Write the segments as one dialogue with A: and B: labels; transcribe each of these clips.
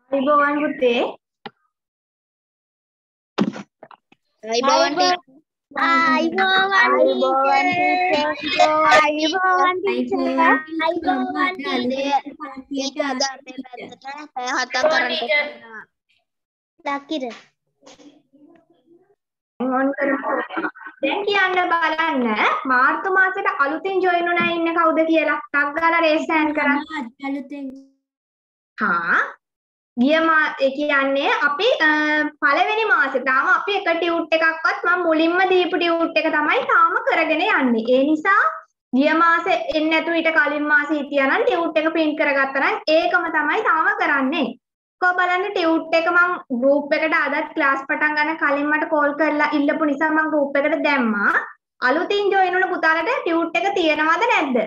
A: අයිබෝවන් පුතේ.
B: අයිබෝවන්
A: දැන් කියන්න බලන්න මාර්තු මාසෙට අලුතින් ජොයින් වුණා ඉන්න කවුද කියලා. ටක් ගාලා රේස් හෑන්ඩ් කරන්න.
C: අලුතෙන්
A: ගිය ඒ කියන්නේ අපි පළවෙනි මාසේ තාම අපි එක ටියුට් එකක්වත් මම මුලින්ම දීපු ටියුට් එක තමයි තාම කරගෙන යන්නේ. ඒ නිසා ගිය මාසේ එන්නේ නැතුව ඊට කලින් මාසේ හිටියා නම් ටියුට් එක print කරගත්තා නම් ඒකම තමයි තාම කරන්නේ. කො බලන්න ටියුට් එක මම group එකට අදත් ක්ලාස් පටන් ගන්න කලින් මට කෝල් කරලා ඉල්ලපු නිසා මම group එකට දැම්මා. අලුතින් ජොයින් වුණ පුතාලට ටියුට් එක තියෙනවද නැද්ද?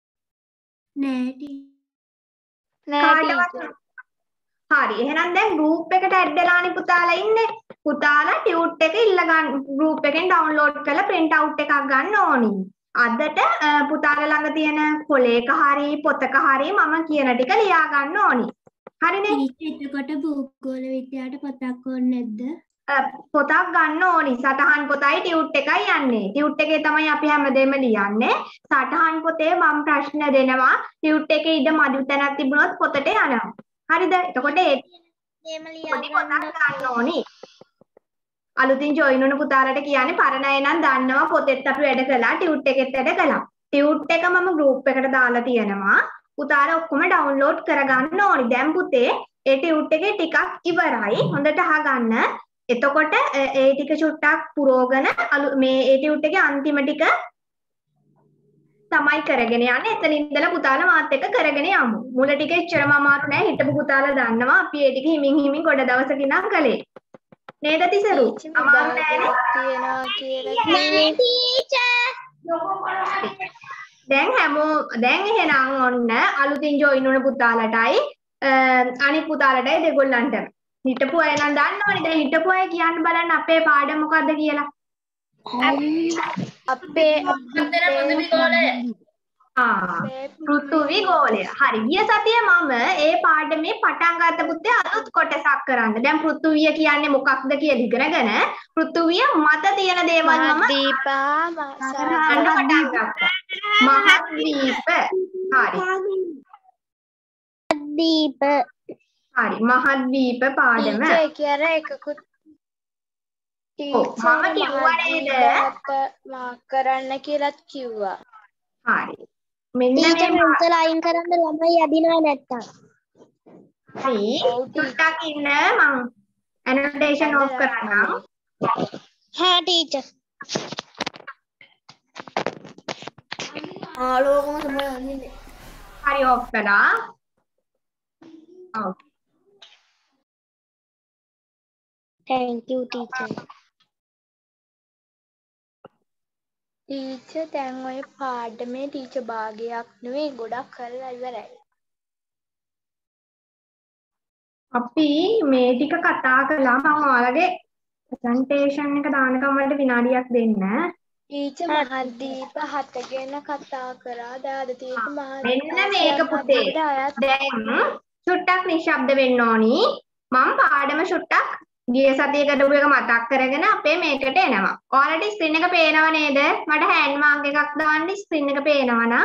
C: නෑ
A: හරි එහෙනම් දැන් group එකට ඇඩ් වෙලානේ පුතාලා ඉන්නේ. පුතාලා ටියුට් එක ඉල්ල ගන්න group එකෙන් download කරලා print out එකක් ගන්න ඕනි. අදට පුතාලා ළඟ තියෙන කොලේක හරි පොතක හරි මම කියන ටික ලියා ගන්න ඕනි. හරිනේ?
C: එතකොට භූගෝල විද්‍යාවට පොතක් ඕනේ නැද්ද?
A: පොතක් ගන්න ඕනි. සටහන් පොතයි ටියුට් එකයි යන්නේ. ටියුට් එකේ තමයි අපි හැමදේම ලියන්නේ. සටහන් පොතේ මම ප්‍රශ්න දෙනවා. ටියුට් එකේ ඉඳ මදි තැනක් තිබුණොත් පොතට යනවා. හරිද? එතකොට ඒ පොතක් ගන්න ඕනි. අලුතින් ජොයින් වුණ පුතාලට කියන්නේ පරණ අය නම් දන්නවා පොතෙත් අපි වැඩ කළා ටියුට් එකෙත් වැඩ කළා. ටියුට් එක මම group එකට දාලා තියෙනවා. පුතාලා ඔක්කොම download කරගන්න ඕනි. දැන් පුතේ ඒ ටියුට් එකේ ටිකක් ඉවරයි. හොඳට අහගන්න. එතකොට ඒ ටික චුට්ටක් පුරවගෙන මේ ඒ ටියුට් එකේ අන්තිම ටික තමයි කරගෙන යන්නේ. එතන ඉඳලා පුතාලා මාත් එක්ක කරගෙන යමු. මුල ටික එච්චරම අමාරු නෑ. හිටපු පුතාලා දන්නවා අපි ඒ ටික හිමින් හිමින් ගොඩ දවසක ඉඳන් කළේ. නේද තිසරු? අමාරු නෑනේ.
B: තියනවා කියලා
A: දැන් එහෙනම් ඔන්න අලුතින් ජොයින් වුණ පුතාලටයි අනිත් පුතාලටයි දෙගොල්ලන්ට හිටපු අය නම් දන්නවනේ. දැන් හිටපු අය කියන්න බලන්න අපේ පාඩම මොකද්ද කියලා.
B: අපේ
A: පෘථිවි ගෝලය. හරි. ගිය සතියේ මම ඒ පාඩමේ පටන් ගත්ත පුතේ අලුත් කොටසක් කරන්න. දැන් පෘථිවිය කියන්නේ මොකක්ද කියලා ඉගෙනගෙන පෘථිවිය මත තියෙන දේවල් මම
B: දීපා
A: පටන් ගත්තා. මහද්වීප. හරි.
B: දීප
A: හරි. මහද්වීප පාඩම.
B: කියන එකකුත්
A: මම කිව්වා නේද?
B: කරන්න කියලා කිව්වා.
A: හරි. මෙන්න
B: මේ ලයින් කරන්න ළමයි යදිනවා නැත්තම්.
A: හරි. ටිකක් ඉන්න මම annotation off කරන්නම්.
B: हाँ टीचर ආලෝකම තමයි වදින්නේ.
A: හරි off කළා. ඔව්.
B: thank you teacher. ටීචර් දැන් ඔය පාඩමේ ටීචර් භාගයක් නෙවෙයි ගොඩක් කරලා ඉවරයි.
A: අපි මේ ටික කතා කළා. මම ඔයාලගේ ප්‍රසන්ටේෂන් එක දානකම් වලට විනාඩියක් දෙන්න.
B: ටීචර් මහද්වීප 7 ගැන කතා කරා. දාද තියෙක
A: මෙන්න මේක පුතේ. දැන් චුට්ටක් නිශ්ශබ්ද වෙන්න ඕනි. මම පාඩම චුට්ටක් ගිය සතියේ කරපු එක මතක් කරගෙන අපේ මේකට එනවා. ඔයාලට ස්ක්‍රීන් එක පේනව නේද? මට හෑන්ඩ් මාක් එකක් දාන්න ස්ක්‍රීන් එක පේනවා නම්.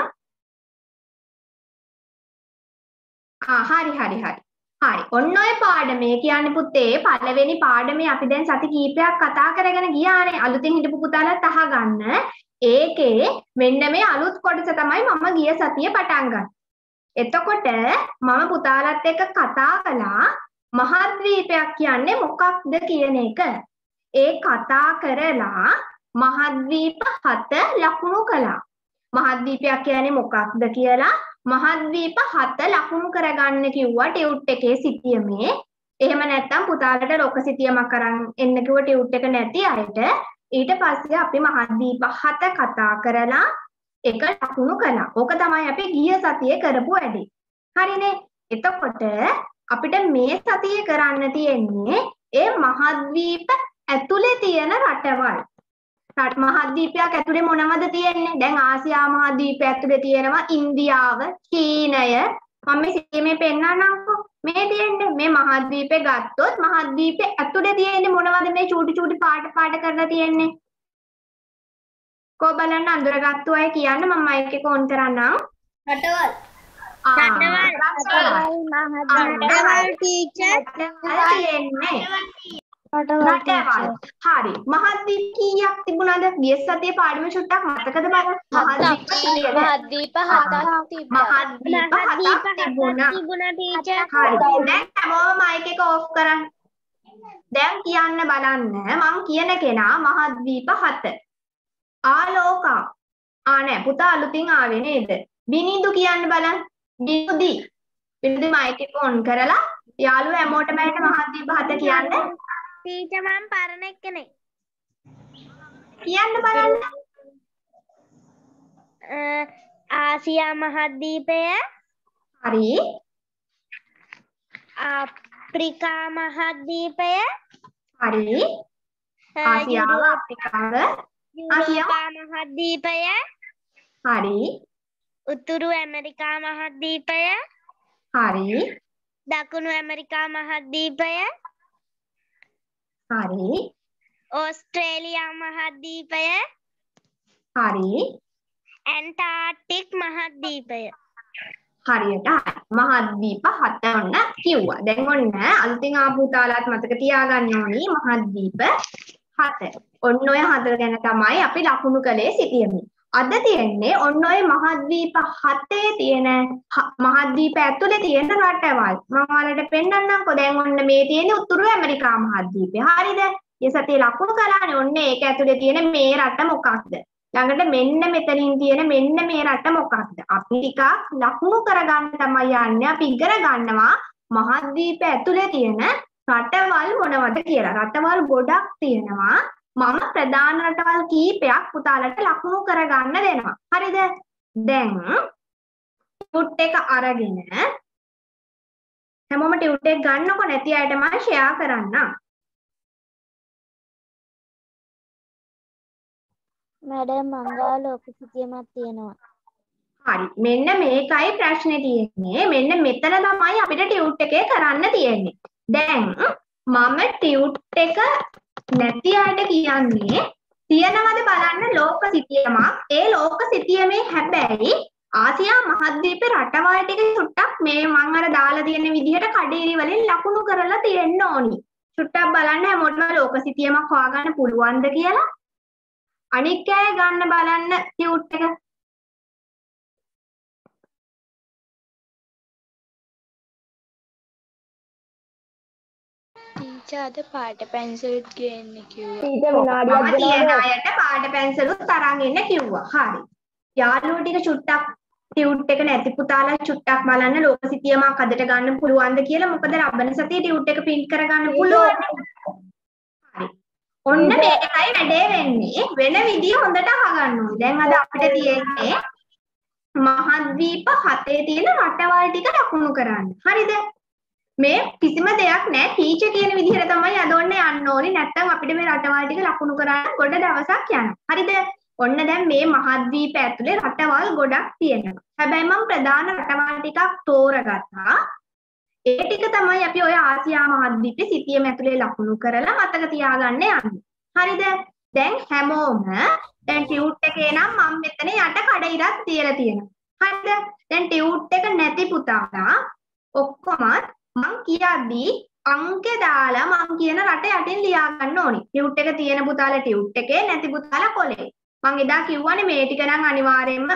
A: හරි. හරි. ඔන්න ඔය පාඩමේ කියන්නේ පුතේ පළවෙනි පාඩමේ අපි දැන් සති කීපයක් කතා කරගෙන ගියානේ. අලුතින් හිටපු පුතාලත් අහගන්න. ඒකේ මෙන්න මේ අලුත් කොටස තමයි මම ගිය සතියේ පටන් ගත්තේ. එතකොට මම පුතාලත් එක්ක කතා කළා මහද්වීපයක් කියන්නේ මොකක්ද කියන එක. ඒ කතා කරලා මහද්වීප 7 ලකුණු කළා. මහද්වීපයක් කියන්නේ මොකක්ද කියලා මහද්වීප 7 ලකුණු කරගන්න කිව්වා ටියුට් එකේ සිතියමේ. එහෙම නැත්නම් පුතාලට ලොක සිතියමක් කරන් එන්න කිව්ව ටියුට් එක නැති අයට ඊට පස්සේ අපි මහද්වීප 7 කතා කරලා එක ලකුණු කළා. ඕක තමයි අපි ගිය සතියේ කරපු වැඩේ. හරිනේ? එතකොට අපිට මේ සතියේ කරන්න තියෙන්නේ ඒ මහද්වීප ඇතුලේ තියෙන රටවල්. මහද්වීපයක් ඇතුලේ මොනවද තියෙන්නේ? දැන් ආසියා මහද්වීපය ඇතුලේ තියෙනවා ඉන්දියාව, චීනය. මම මේ සිතියමේ පෙන්නන්නම්කෝ. මේ තියෙන්නේ මේ මහද්වීපේ ගත්තොත් මහද්වීපේ ඇතුලේ තියෙන්නේ මොනවද මේ චූටි චූටි පාට කරලා තියෙන්නේ? කො බලන්න අඳුරගත්තු අය කියන්න මම මයික් එක ඔන් කරන්නම්.
B: රටවල්.
A: රටවල් ටීචර්. තියෙන්නේ. රටවල්. හරි. මහද්වීප කීයක් තිබුණාද? ගිය සතියේ පාඩමේ චුට්ටක් මතකද බලන්න?
B: මහද්වීප 7ක් තිබුණා.
A: මහද්වීප 7ක් තිබුණා
B: ටීචර්.
A: හරි. දැන් හැමෝම මයික් එක ඕෆ් කරන්න. දැන් කියන්න බලන්න මම කියන කෙනා මහද්වීප 7. ආලෝක. නෑ පුතා අලුතින් ආවේ නේද? බිනිඳු කියන්න බලන්න. බිනිඳු. බිනිඳු මයික් එක ඔන් කරලා යාළුවෝ හැමෝටම ඇයට මහද්වීප 7 කියන්න.
B: ටීචර් මම පරණ එක්කනේ.
A: කියන්න බලන්න.
B: ආසියා මහද්වීපය.
A: හරි.
B: අප්‍රිකා මහද්වීපය.
A: හරි. ආසියාව අප්‍රිකාව
B: යුරෝපා මහද්වීපය.
A: හරි.
B: උතුරු ඇමරිකා මහද්වීපය.
A: හරි.
B: දකුණු ඇමරිකා මහද්වීපය.
A: හරි.
B: ඕස්ට්‍රේලියා මහද්වීපය.
A: හරි.
B: ඇන්ටාර්ක්ටික් මහද්වීපය.
A: හරියට මහද්වීප 7 ඔන්න කිව්වා. දැන් ඔන්න අලුතින් ආපු තාලාත් මතක තියාගන්න ඕනි මහද්වීප 7. ඔන්න ඔය 4 ගැන තමයි අපි ලකුණු කළේ සිටියමින්. අද තියෙන්නේ ඔන්න ඔය මහද්වීප 7 තියෙන මහද්වීප ඇතුලේ තියෙන රටවල්. මම ඔයාලට පෙන්නන්නම්කෝ. දැන් ඔන්න මේ තියෙන්නේ උතුරු ඇමරිකා මහද්වීපය. හරිද? ඒ සතියේ ලකුණු කළානේ. ඔන්න ඒක ඇතුලේ තියෙන මේ රට මොකක්ද? ළඟට මෙන්න මෙතනින් තියෙන මෙන්න මේ රට මොකක්ද? අපි ටිකක් ලකුණු කරගන්න තමයි යන්නේ. අපි ඉගෙන ගන්නවා මහද්වීප ඇතුලේ තියෙන රටවල් මොනවද කියලා. රටවල් ගොඩක් තියෙනවා. මම ප්‍රධාන රටවල් කීපයක් පුතාලට ලකුණු කරගන්න දෙනවා. හරිද? දැන් ටියුට් එක අරගෙන හැමෝම ටියුට් එක ගන්නකො නැති අයට මම ෂෙයා කරන්නම්.
B: මැඩම් මංගා ලෝක සිතියමක් තියෙනවා.
A: හරි. මෙන්න මේකයි ප්‍රශ්නේ තියෙන්නේ. මෙන්න මෙතන තමයි අපිට ටියුට් එකේ කරන්න තියෙන්නේ. දැන් මම ටියුට් එක නැති අයට කියන්නේ තියනවද බලන්න ලෝක සිතියමක්. ඒ ලෝක සිතියමේ හැබැයි ආසියා මහද්වීපේ රටවල් ටික චුට්ටක් මේ මම අර දාලා තියෙන විදිහට කඩේරි වලින් ලකුණු කරලා තියෙන්න ඕනි. චුට්ටක් බලන්න හැමෝටම ලෝක සිතියමක් හොයාගන්න පුළුවන්ද කියලා. අනික් අය ගන්න බලන්න ටියුට් එක.
B: ටීචර් අද පාට පැන්සලුත් ගේන්න කිව්වා.
A: ටීචර් විනාඩියක් දෙනවා. අයට පාට පැන්සලුත් තරන් එන්න කිව්වා. හරි. යාළුවෝ ටික චුට්ටක් ටියුට් එක නැති පුතාලා චුට්ටක් බලන්න ලෝක සිතියමක් අදට ගන්න පුළුවන්ද කියලා. මොකද ලබන සතියේ ටියුට් එක print කරගන්න පුළුවන්. හරි. ඔන්න මේකයි වැඩේ වෙන්නේ. වෙන විදිය හොඳට අහගන්න ඕනේ. දැන් අද අපිට තියෙන්නේ මහද්වීප 7 තියෙන රටවල් ටික ලකුණු කරන්න. හරිද? මේ කිසිම දෙයක් නැහැ. ටීචර් කියන විදිහට තමයි අද ඔන්න යන්න ඕනේ. නැත්නම් අපිට මේ රටවල් ටික ලකුණු කරන්න ගොඩ දවසක් යනවා. හරිද? ඔන්න දැන් මේ මහද්වීප ඇතුලේ රටවල් ගොඩක් තියෙනවා. හැබැයි මම ප්‍රධාන රටවල් ටිකක් තෝරගත්තා. ඒ ටික තමයි අපි ඔය ආසියා මහද්වීපේ සිතියම ඇතුලේ ලකුණු කරලා මතක තියාගන්න යන්නේ. හරිද? දැන් හැමෝම දැන් ටියුට් එකේ නම් මම මෙතන යට කඩ ඉරක් තියලා තියෙනවා. හරිද? දැන් ටියුට් එක නැති පුතාලා ඔක්කොම මං කියද්දී අංක දාලා මං කියන රට යටින් ලියා ගන්න ඕනි. ටියුට් එක තියෙන පුතාලා ටියුට් එකේ නැති පුතාලා කොලේ. මං එදා කිව්වනේ මේ ටික නම් අනිවාර්යයෙන්ම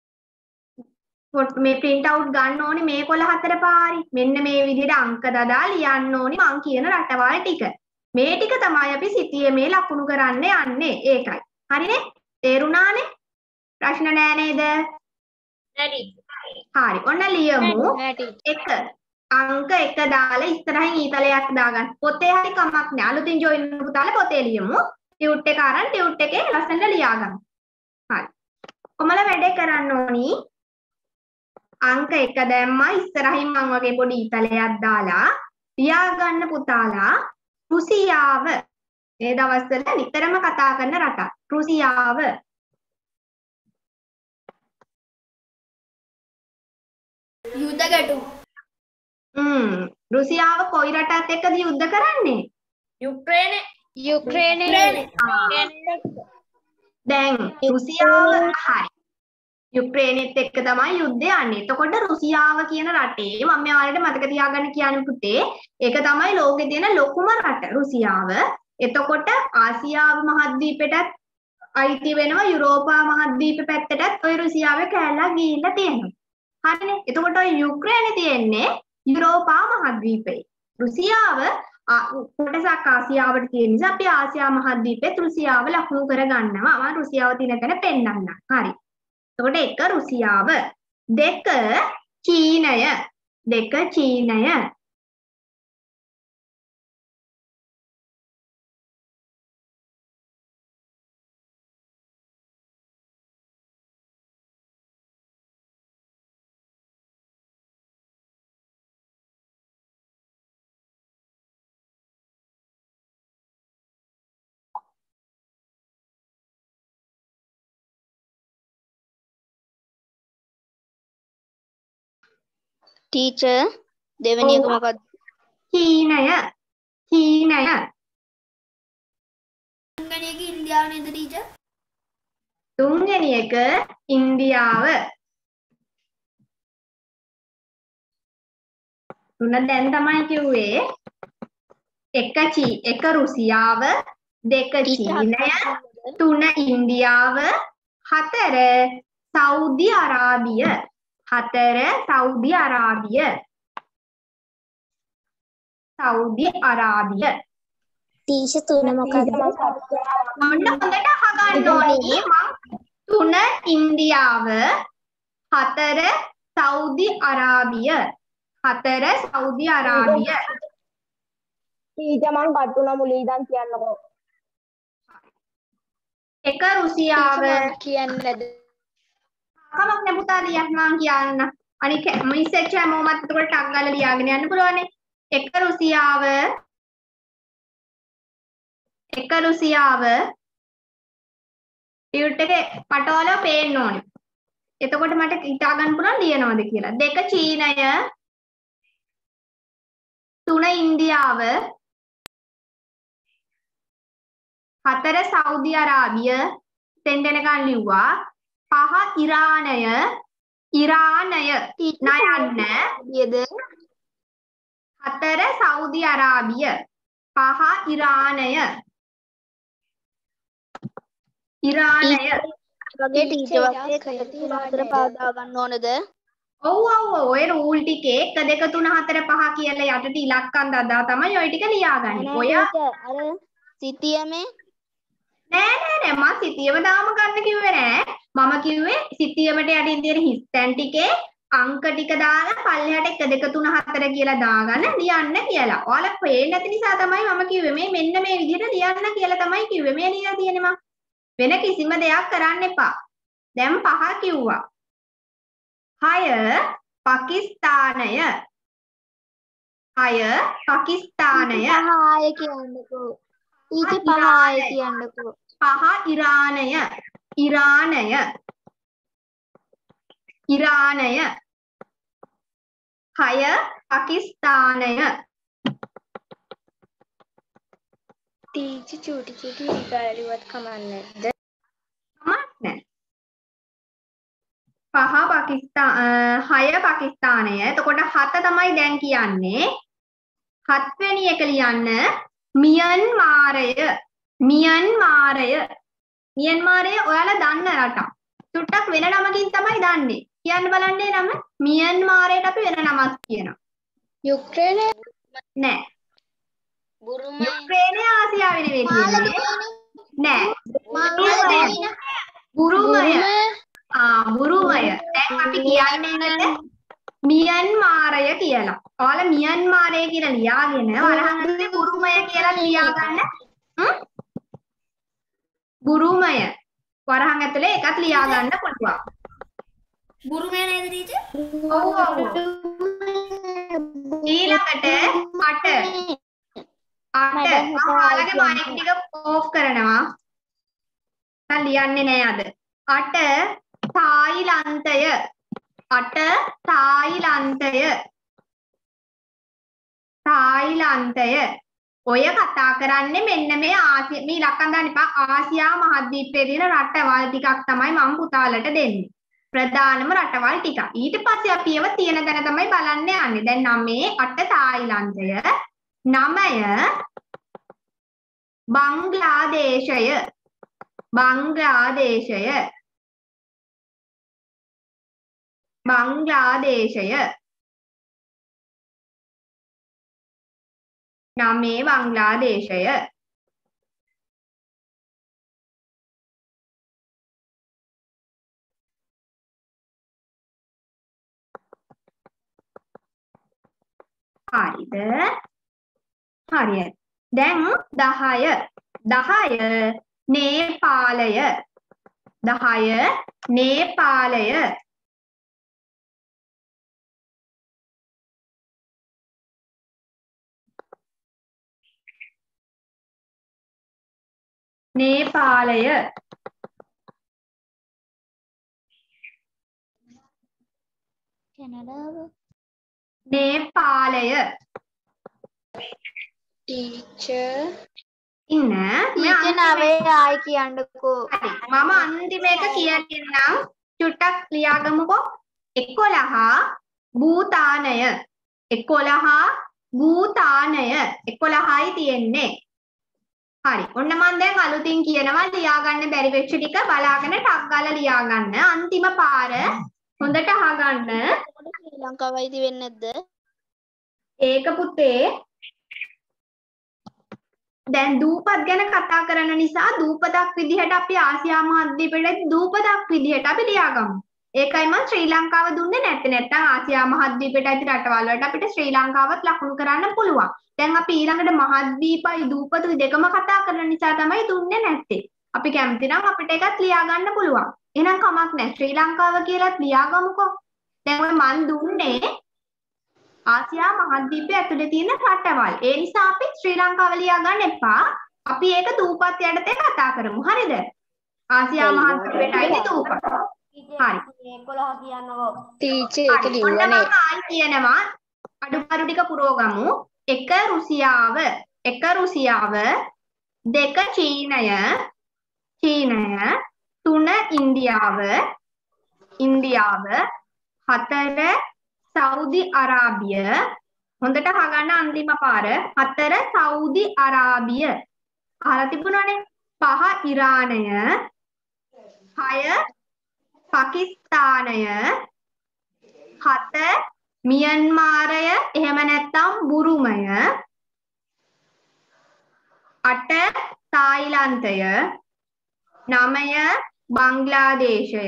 A: මේ print out ගන්න ඕනි මේ කොළ හතර පාරි. මෙන්න මේ විදිහට අංක දදා ලියන්න ඕනි මං කියන රටවල් ටික. මේ ටික තමයි අපි සිතියමේ ලකුණු කරන්න යන්නේ. ඒකයි. හරිනේ? තේරුණානේ? ප්‍රශ්න නෑ නේද?
B: හරි.
A: හරි. ඔන්න ලියමු. 1 අංක 1 දාලා ඉස්සරහින් ඊතලයක් දාගන්න. පොතේ හරි කමක් නෑ. අලුතින් ජොයින් වෙන පුතාලා පොතේ ලියමු. ටියුට් එක අරන් ටියුට් එකේ ලස්සනට ලියා ගන්න. හරි. කොමල වැඩේ කරන්න ඕනි. අංක 1 දැම්මා ඉස්සරහින් මම වගේ පොඩි ඊතලයක් දාලා ලියා ගන්න පුතාලා රුසියාව. මේ දවස්වල නිතරම කතා කරන රටක්. රුසියාව.
C: යුද ගැටුම්.
A: රුසියාව කොයි රටත් එක්කද යුද්ධ කරන්නේ?
B: යුක්‍රේනයේ
A: දැන් රුසියාව හරි. යුක්‍රේනෙත් එක්ක තමයි යුද්ධය යන්නේ. එතකොට රුසියාව කියන රටේ මම ඔයාලට මතක තියාගන්න කියන්නේ පුතේ, ඒක තමයි ලෝකේ තියෙන ලොකුම රට රුසියාව. එතකොට ආසියාව මහද්වීපයටත් අයිති වෙනවා, යුරෝපා මහද්වීප පැත්තටත් ওই රුසියාවේ කැලලක් ගිහිල්ලා තියෙනවා. හරිනේ. එතකොට ඔය යුක්‍රේනේ තියෙන්නේ යුරෝපා මහද්වීපේ. රුසියාව කොටසක් ආසියාවට තියෙන නිසා අපි ආසියා මහද්වීපෙත් රුසියාව ලකුණු කරගන්නවා. මම රුසියාව තියෙන තැන පෙන්නන්නම්. හරි. එතකොට එක රුසියාව, දෙක චීනය, දෙක චීනය.
B: ටීචර් දෙවෙනි එක මොකක්ද?
A: චීනය, චීනය.
C: තුන්වෙනි එක ඉන්දියාව නේද ටීචර්?
A: තුන්වෙනි එක ඉන්දියාව. තුන දැන් තමයි කිව්වේ. එක රුසියාව, දෙක චීනය, තුන ඉන්දියාව, හතර සෞදි අරාබිය. හතර Saudi Arabia. Saudi Arabia.
B: Teacher තුන මොකක්ද?
A: ඔන්න හොඳට අහගන්න ඕනේ. තුන ඉන්දියාව, හතර සෞදි අරාබිය. හතර සෞදි අරාබිය.
B: ටීචර් මං කටුන මුලින් ඉඳන් කියන්නකෝ.
A: එක රුසියාව
B: කියන්නද?
A: කමක් නෑ පුතා ලියන්න මං කියන්න. අනික මිස් එච්ච හැමෝමත් එතකොට ටක් ගාලා ලියාගෙන යන්න පුළුවන්. එක රුසියාව ටියුට් එකේ පටවල පේන්න ඕනේ. එතකොට මට හිතා ගන්න පුළුවන් ලියනවද කියලා. දෙක චීනය, තුන ඉන්දියාව, හතර සෞදි අරාබිය දෙන්නකන් ලිව්වා. පහ ඉරානය නයන්න හතර සෞදි අරාබිය, පහ ඉරානය
B: වගේ ටීචර් වගේ පාදා ගන්න ඕනද?
A: ඔව් ඔය රූල් ටිකේ 1 2 3 4 5 කියලා යටට ඉලක්කම් දදා තමයි ඔය ටික ලියාගන්නේ. ඔය
B: අර සිතියමේ
A: නෑ මම සිතියම දාම ගන්න කිව්වේ නෑ. මම කිව්වේ සිතියමට යටින් තියෙන හිස් තැන් ටිකේ අංක ටික දාලා පල්ලෙහාට 1 2 3 4 කියලා දාගන්න ලියන්න කියලා. ඔයාලා පේන්නේ නැති නිසා තමයි මම කිව්වේ මේ මෙන්න මේ විදිහට ලියන්න කියලා තමයි කිව්වේ. මේ ලියලා තියෙන්නේ මම. වෙන කිසිම දෙයක් කරන්න එපා. දැන් 5 කිව්වා. 6 පාකිස්තානය. 6 පාකිස්තානය.
B: 5 කියන්නකෝ. ඊට 5 කියන්නකෝ.
A: 5 ඉරානය. ඉරානය 6 පාකිස්තානය.
B: ටීචර් චූටි ඉතාලිවත් කමන්නේ නැද්ද?
A: කමක් නැහැ. 6 පාකිස්තානය. එතකොට 7 තමයි දැන් කියන්නේ. 7 වෙනි එක ලියන්න මියන්මාරය ඔයාලා දන්න රටක්. චුට්ටක් වෙන නමකින් තමයි දන්නේ. කියන්න බලන්නේ නම. මියන්මාරයට අපි වෙන නමක් කියනවා.
B: යුක්‍රේනය
A: නෑ.
B: බුරුමය.
A: යුක්‍රේනය ආසියාවේ නෙවෙයි තියෙන්නේ. නෑ. බුරුමය. බුරුමය. දැන් අපි කියන්නේ නැද්ද? මියන්මාරය කියලා. ඔයාලා මියන්මාරය කියලා ලියාගෙන වරහන් ඇතුලේ බුරුමය කියලා ලියාගන්න. බුරුමය. වරහන් ඇතුලේ එකක් ලියාගන්න පුළුවන්.
C: බුරුමය නේද ටීචර්?
A: ඔව්. ඊළඟට 8 මම ඔයාලගේ මයික් ටික ඕෆ් කරනවා. දැන් ලියන්නේ නෑ අද. 8 තායිලන්තය. 8 තායිලන්තය. තායිලන්තය. ඔය කතා කරන්නේ මෙන්න මේ මේ ඉලක්කම් දාන්න එපා. ආසියා මහද්වීපයේ තියෙන රටවල් ටිකක් තමයි මම පුතාලට දෙන්නේ. ප්‍රධානම රටවල් ටික. ඊට පස්සේ අපි ඒව තියෙන තැන තමයි බලන්න යන්නේ. දැන් 9 8 තායිලන්තය, 9 බංග්ලාදේශය. බංග්ලාදේශය. බංග්ලාදේශය. 9 බංග්ලාදේශය. හරිද? හරියි. දැන් 10 නේපාලය. 10 නේපාලය. නේපාලය.
B: කැනඩාව.
A: නේපාලය.
B: ටීචර්.
A: ඉන්න
B: ටීචර් නවේ ආයි කියන්නකෝ.
A: හරි මම අන්තිම එක කියන්නම් චුට්ටක් ලියාගමුකෝ. 11 භූතානය. 11 භූතානය. 11යි තියෙන්නේ. හරි ඔන්න මම දැන් අලුතින් කියනවා ලියාගන්න බැරි වෙච්ච ටික බලාගෙන ටක් ගාලා ලියාගන්න. අන්තිම පාර හොඳට අහගන්න.
B: ශ්‍රී ලංකාවයිද වෙන්නේ නැද්ද?
A: ඒක පුතේ දැන් දූපත් ගැන කතා කරන නිසා දූපතක් විදිහට අපි ආසියා මහද්වීපයේ දූපතක් විදිහට අපි ලියාගමු. ඒකයි මම ශ්‍රී ලංකාව දුන්නේ නැත්තේ. නැත්තම් ආසියා මහද්වීපයට අයිති රටවල් වලට අපිට ශ්‍රී ලංකාවත් ලකුණු කරන්න පුළුවන්. දැන් අපි ඊළඟට මහද්වීපයි දූපතුයි දෙකම කතා කරන නිසා තමයි දුන්නේ නැත්තේ. අපි කැමති නම් අපිට එකක් ලියා ගන්න පුළුවන්. එහෙනම් කමක් නැහැ. ශ්‍රී ලංකාව කියලාත් ලියාගමුකෝ. දැන් ඔය මන් දුන්නේ ආසියා මහද්වීපය ඇතුලේ තියෙන රටවල්. ඒ නිසා අපි ශ්‍රී ලංකාව ලියා ගන්න එපා. අපි ඒක දූපත් යටතේ කතා කරමු. හරිද? ආසියා මහද්වීපයට අයිති දූපත්. හරි.
B: 11 කියන්නකෝ. ටීචර් ඒක
A: ඔන්න
B: ලිව්වනේ.
A: මම ආයි කියනවා අඩුපාඩු ටික පුරවගමු. 1 රුසියාව. 1 රුසියාව. 2 චීනය. 3 ඉන්දියාව. 4 සෞදි අරාබිය. හොඳට අහගන්න අන්තිම පාර. 4 සෞදි අරාබිය. අහලා තිබුණානේ. 5 ඉරානය. 6 පාකිස්තානය. 7 මියන්මාරය එහෙම නැත්නම් බුරුමය. 8 තායිලන්තය. 9 බංග්ලාදේශය.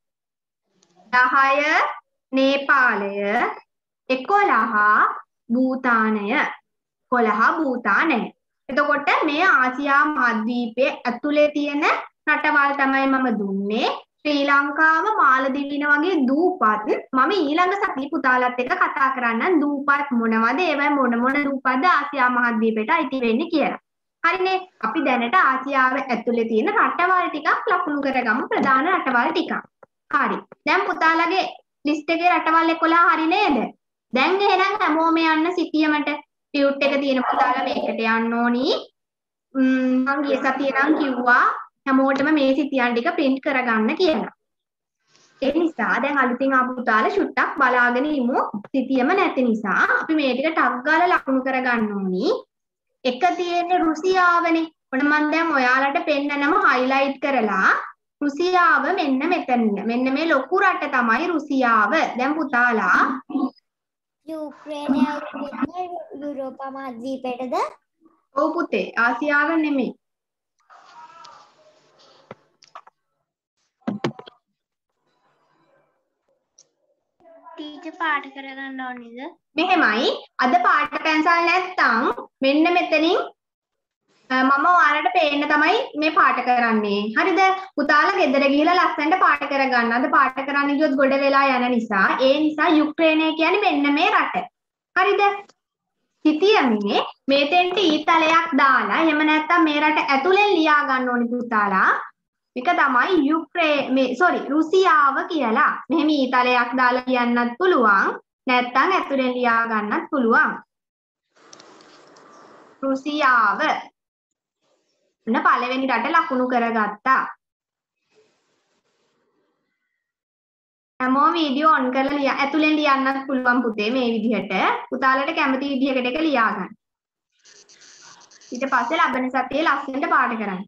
A: 10 නේපාලය. 11 භූතානය. 11 භූතානය. එතකොට මේ ආසියා මහද්වීපයේ ඇතුලේ තියෙන රටවල් තමයි මම දුන්නේ. ශ්‍රී ලංකාව මාලදිවින වගේ දූපත් මම ඊළඟ සතියේ පුතාලත් එක්ක කතා කරන්නම් දූපත් මොනවද ඒවයි මොන දූපත්ද ආසියා මහද්වීපයට අයිති වෙන්නේ කියලා. හරිනේ අපි දැනට ආසියාව ඇතුලේ තියෙන රටවල් ටිකක් ලකුණු කරගමු ප්‍රධාන රටවල් ටිකක්. හරි. දැන් පුතාලගේ ලිස්ට් එකේ රටවල් 11 හරි නේද? දැන් එහෙනම් හැමෝම යන්න සිටියමට ටියුට් එක තියෙන පුතාලා මේකට යන්න ඕනි. මම ගිය සතියේ නම් කිව්වා හැමෝටම මේ සිතියන් ටික print කරගන්න කියලා. ඒ නිසා දැන් අලුතින් ආපු පුතාලා ෂුට්ටක් බලාගෙන ඉමු. සිතියම නැති නිසා අපි මේ ටික ටක් ගාලා ලකුණු කරගන්න ඕනි. එක තියෙන්නේ රුසියාවනේ. ඔන්න මම දැන් ඔයාලට පෙන්නනම highlight කරලා රුසියාව මෙන්න මෙතන. මෙන්න මේ ලොකු රට තමයි රුසියාව. දැන් පුතාලා
C: යුක්‍රේනය යුරෝපා මහද්වීපයටද?
A: ඔව් පුතේ ආසියාව නෙමෙයි.
B: ටීචර් පාට කරගන්න ඕනේද?
A: මෙහෙමයි අද පාට පැන්සල් නැත්තම් මෙන්න මෙතනින් මම ඔයාලට පේන්න තමයි මේ පාට කරන්නේ. හරිද? පුතාලා ගෙදර ගිහලා ලස්සනට පාට කරගන්න. අද පාට කරන්න ගියොත් ගොඩ වෙලා යන නිසා ඒ නිසා යුක්‍රේනය කියන්නේ මෙන්න මේ රට. හරිද? සිතියමේ මේතෙන්ට ඊතලයක් දාලා එහෙම නැත්තම් මේ රට ඇතුලෙන් ලියා ගන්න ඕනි පුතාලා. ඒක තමයි රුසියාව කියලා. මෙහෙම ඊතලයක් දාලා ලියන්නත් පුළුවන්. නැත්තම් ඇතුලෙන් ලියා ගන්නත් පුළුවන්. රුසියාව. ඔන්න පළවෙනි රට ලකුණු කරගත්තා. හැමෝම වීඩියෝ ඔන් කරලා ඇතුලෙන් ලියන්නත් පුළුවන් පුතේ මේ විදිහට. පුතාලට කැමති විදිහකට එක ලියා ගන්න. ඊට පස්සේ ලබන සතියේ ලස්සනට පාඩ කරන්න.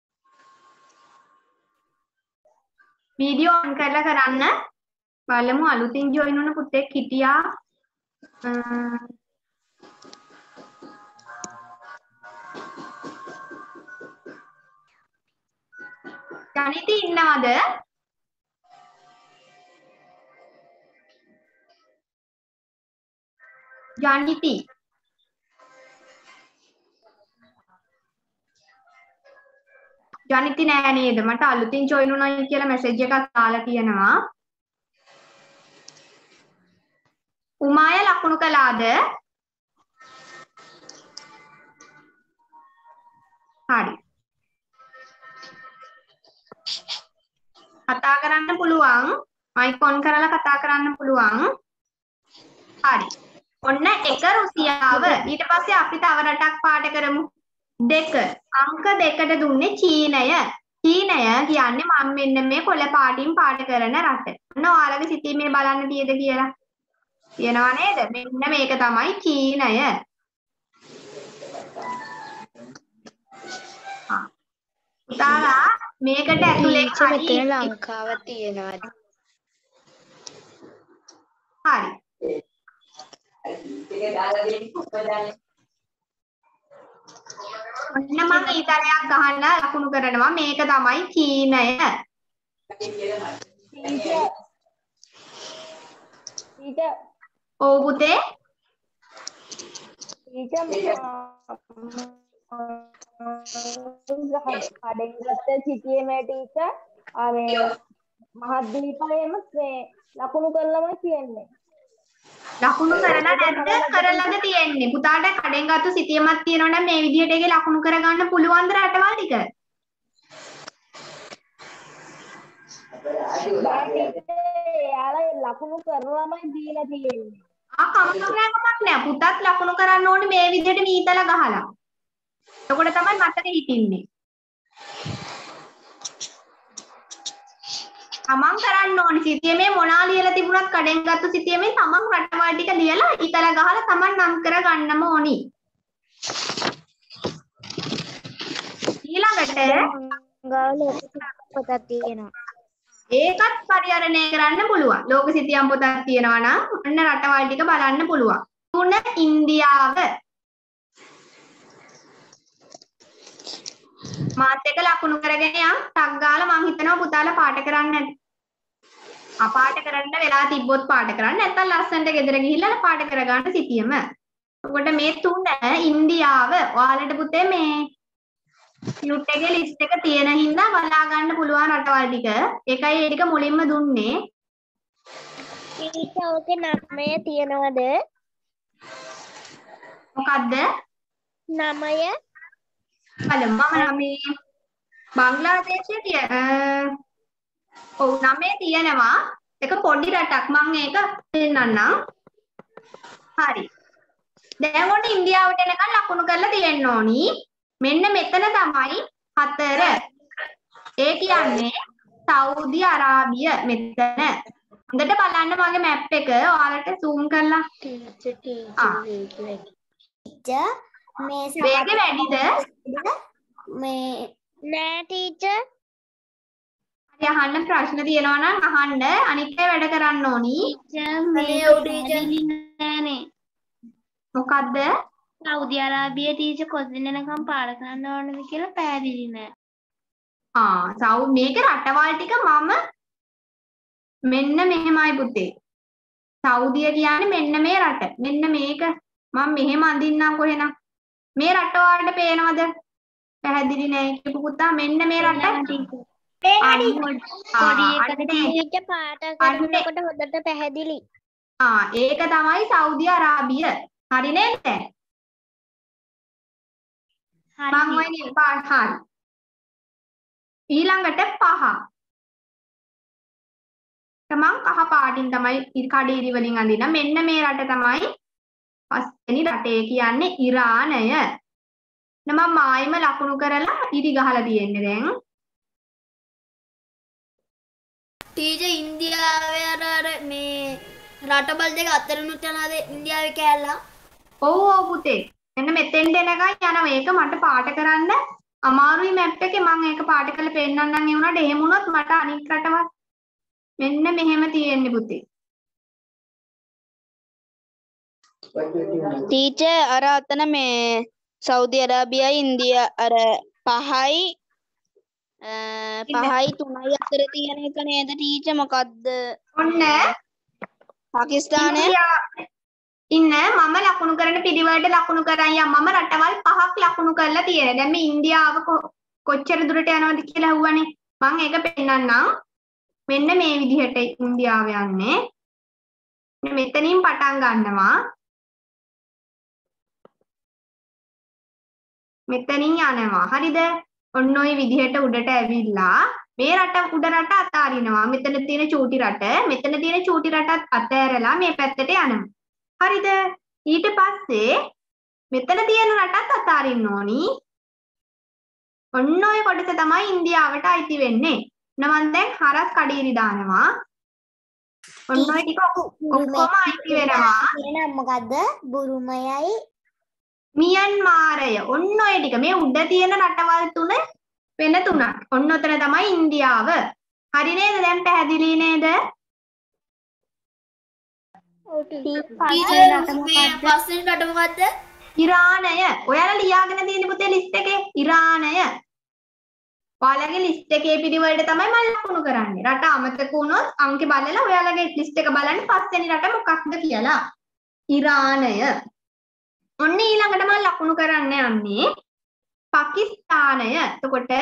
A: වීඩියෝ ඔන් කරලා කරන්න. බලමු අලුතින් ජොයින් වුණ පුතෙක් හිටියා. ජනිති ඉන්නවද? ජනිති ජනිති නෑ නේද? මට අලුතින් ජොයින් වුණායි කියලා මැසේජ් එකක් දාලා තියෙනවා. උමාය ලකුණු කළාද? හරි. කතා කරන්න පුළුවන්. මයික් ඔන් කරලා කතා කරන්න පුළුවන්. හරි. ඔන්න එක රුසියාව. ඊට පස්සේ අපි තව රටක් පාඩ කරමු. 2. අංක 2ට දුන්නේ චීනය. චීනය කියන්නේ මම මෙන්න මේ කොළ පාටින් පාඩ කරන රට. ඔන්න ඔයාලගේ සිතීමේ බලන්න තියෙද කියලා. තියෙනවා නේද? මෙන්න මේක තමයි චීනය. පුතාලා මේකට ඇතුලේ
B: මෙතන ලංකාව තියෙනවා.
A: හරි. ඔන්න මම ඊතරයක් ගහන්න ලකුණු කරනවා. මේක තමයි චීනය. ඔව් පුතේ.
D: කඩෙන්ගත්ත සිටියේ ටීචර් මේ මහද්වීපයේම මේ ලකුණු කරලම කියන්නේ.
A: ලකුණු කරලා නැද්ද කරලාද තියෙන්නේ? පුතාට කඩෙන්ගත්තු සිටියමක් තියෙනවා නම් මේ විදිහට ඒකේ ලකුණු කරගන්න පුළුවන් ද රටවල් ටික?
D: යාලා ලකුණු කරලාමයි දීලා තියෙන්නේ.
A: කමක් නෑ. පුතත් ලකුණු කරන්න ඕනේ මේ විදිහට මීතල ගහලා. එතකොට තමයි මතකෙ හිටින්නේ. තමන් කරන්න ඕනේ සිතියමේ මොනවා ලියලා තිබුණත් කඩෙන් ගත්ත සිතියමේ තමන් රටවල් ටික ලියලා ඊතල ගහලා තමන් නම් කර ගන්නම ඕනි. ඊළඟට
B: පොතක් තියෙනවා.
A: ඒකත් පරිහරණය කරන්න පුළුවන්. ලෝක සිතියම් පොතක් තියෙනවා නම් අන්න රටවල් ටික බලන්න පුළුවන්. 3 ඉන්දියාව. මාත් එක ලකුණු කරගෙන යම් ටක් ගාලා මං හිතනවා පුතාලා පාඩ කරන්න ඇති. අපාඩ කරන්න වෙලා තිබ්බොත් පාඩ කරන්න නැත්නම් ලස්සනට ගෙදර ගිහිල්ලා පාඩ කරගන්න සිටියම. එතකොට මේ 3 ඉන්දියාව ඔයාලට පුතේ මේ ලියුට් එකේ ලිස්ට් එක තියෙන හින්දා බලා ගන්න පුළුවන් රටවල් ටික. ඒකයි ඒ ටික මුලින්ම දුන්නේ.
B: ටීචර් ඔකේ නමය තියනවද?
A: මොකද්ද?
B: නමය
A: බලමු මම මේ බංග්ලාදේශයේ ඔව් නමේ තියෙනවා. ඒක පොඩි රටක්. මම ඒක දෙන්නන්නම්. හරි. දැන් ඔන්න ඉන්දියාවට එනකන් ලකුණු කරලා තියෙන්න ඕනි. මෙන්න මෙතන තමයි 4. ඒ කියන්නේ සෞදි අරාබිය මෙතන. හොඳට බලන්න මගේ මැප් එක ඔයාලට zoom කරලා.
B: ටීචර් මේ
A: වේගෙ වැඩිද?
B: මේ නෑ ටීචර්.
A: හරි අහන්න ප්‍රශ්න තියෙනවා නම් අහන්න. අනිත් අය වැඩ කරන්න ඕනි.
C: නෑනේ.
A: මොකද්ද?
C: සෞදි අරාබියේ ටීචර් කොතන යනකම් පාඩ කරන්න ඕනද කියලා පැහැදිලි නෑ.
A: මේක රටවල් ටික මම මෙන්න මෙහෙමයි පුතේ. සෞදිය කියන්නේ මෙන්න මේ රට. මෙන්න මේක මම මෙහෙම අඳින්නම් කොහෙනම්. මේ රට වලට පේනවද? පැහැදිලි නෑ කියපු පුතා මෙන්න මේ රට.
B: පොඩි එකට පාට කරනකොට හොඳට පැහැදිලි.
A: ඒක තමයි සෞදි අරාබිය. හරි නේද? මම ඔය නිල් පාට හරි. ඊළඟට 5. තමන් කහ පාටින් තමයි කඩේරි වලින් අඳින. මෙන්න මේ රට තමයි පස්වෙනි රටේ කියන්නේ ඉරානය. මම මායිම ලකුණු කරලා ඉරි ගහලා තියෙන්නේ දැන්.
B: ටීචර් ඉන්දියාවේ අර මේ රටවල් දෙක අතරිනුත් යනවාද ඉන්දියාවේ කෑල්ලා?
A: ඔව් ඔව් පුතේ. එන්න මෙතෙන්ට එනකන් යනවා. ඒක මට පාට කරන්න අමාරුයි මැප් එකේ. මම ඒක පාට කරලා පෙන්නන්නම් ඒ වුණාට එහෙම වුණොත් මට අනිත් රටවල් මෙන්න මෙහෙම තියෙන්නේ පුතේ.
E: ටීචර් අර අතන මේ සෞදි අරාබියයි ඉන්දියා අර 5යි 3යි අතර තියෙන එක නේද ටීචර් මොකද්ද?
A: ඔන්න
E: පාකිස්තානය
A: ඉන්න මම ලකුණු කරන පිළිවෙලට ලකුණු කරන් යම් මම රටවල් 5ක් ලකුණු කරලා තියෙනවා. දැන් මේ ඉන්දියාව කොච්චර දුරට යනවද කියලා අහුවනේ. මම ඒක පෙන්නන්නම්. මෙන්න මේ විදිහට ඉන්දියාව යන්නේ. මෙතනින් පටන් ගන්නවා. මෙතනින් යනවා. හරිද? ඔන්න ඔය විදිහට උඩට ඇවිල්ලා මේ රට උඩ රට අතාරිනවා. මෙතන තියෙන චූටි රට, මෙතන තියෙන චූටි රටත් අතෑරලා මේ පැත්තට යනවා. හරිද? ඊට පස්සේ මෙතන තියෙන රටත් අතාරින්න ඕනි. ඔන්න ඔය කොටස තමයි ඉන්දියාවට අයිති වෙන්නේ. මම දැන් හරස් කඩීරි දානවා. ඔන්න ඔය ටික ඔක්කොම අයිති වෙනවා.
B: එහෙනම් මොකද්ද? බුරුමයයි
A: මියන්මාරය. ඔන්න ඔය ටික මේ උඩ තියෙන රටවල් තුන වෙන තුනක්. ඔන්න ඔතන තමයි ඉන්දියාව. හරි නේද? දැන් පැහැදිලි නේද?
B: පස්වෙනි රට මොකද්ද?
A: ඉරානය. ඔයාලා ලියාගෙන තියෙන පුතේ ලිස්ට් එකේ ඉරානය. ඔයාලගේ ලිස්ට් එකේ පිළිවෙලට තමයි මම ලකුණු කරන්නේ. රට අමතක වුණොත් අංක බලලා ඔයාලගේ ලිස්ට් එක බලන්න පස්වෙනි රට මොකක්ද කියලා. ඉරානය. ඔන්න ඊළඟට මම ලකුණු කරන්න යන්නේ පාකිස්තානය. එතකොට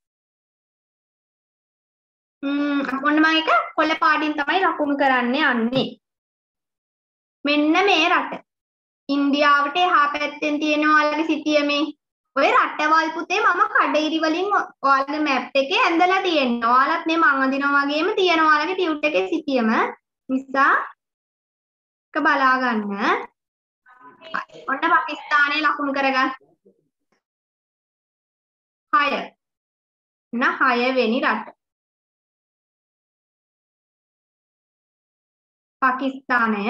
A: ඔන්න මම එක කොළ පාටින් තමයි ලකුණු කරන්න යන්නේ. මෙන්න මේ රට. ඉන්දියාවට එහා පැත්තෙන් තියෙන ඔයාලගේ සිටියමේ ඔය රටවල් පුතේ මම කඩිරි වලින් ඔයාලගේ මැප් එකේ ඇඳලා තියෙනවා. ඔයාලත් මේ මං අඳිනවා වගේම තියෙනවා ඔයාලගේ ටියුට් එකේ සිටියම. නිසා එක බලා ගන්න. ඔන්න පාකිස්තානයේ ලකුණු කරගන්න. 6. 6 වෙනි රට. පාකිස්තානය.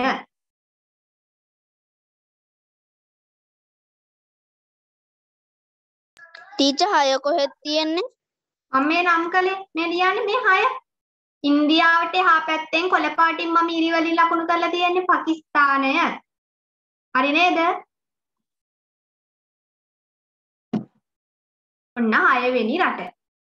E: ටීචර් 6 කොහෙද තියෙන්නේ?
A: මම මේ නම් කළේ මේ ලියන්නේ මේ 6. ඉන්දියාවට එහා පැත්තෙන් කොළ පාටින් මම ඉරි වලින් ලකුණු කරලා තියෙන්නේ පාකිස්තානය. හරි නේද? ඔන්න 6 වෙනි රට.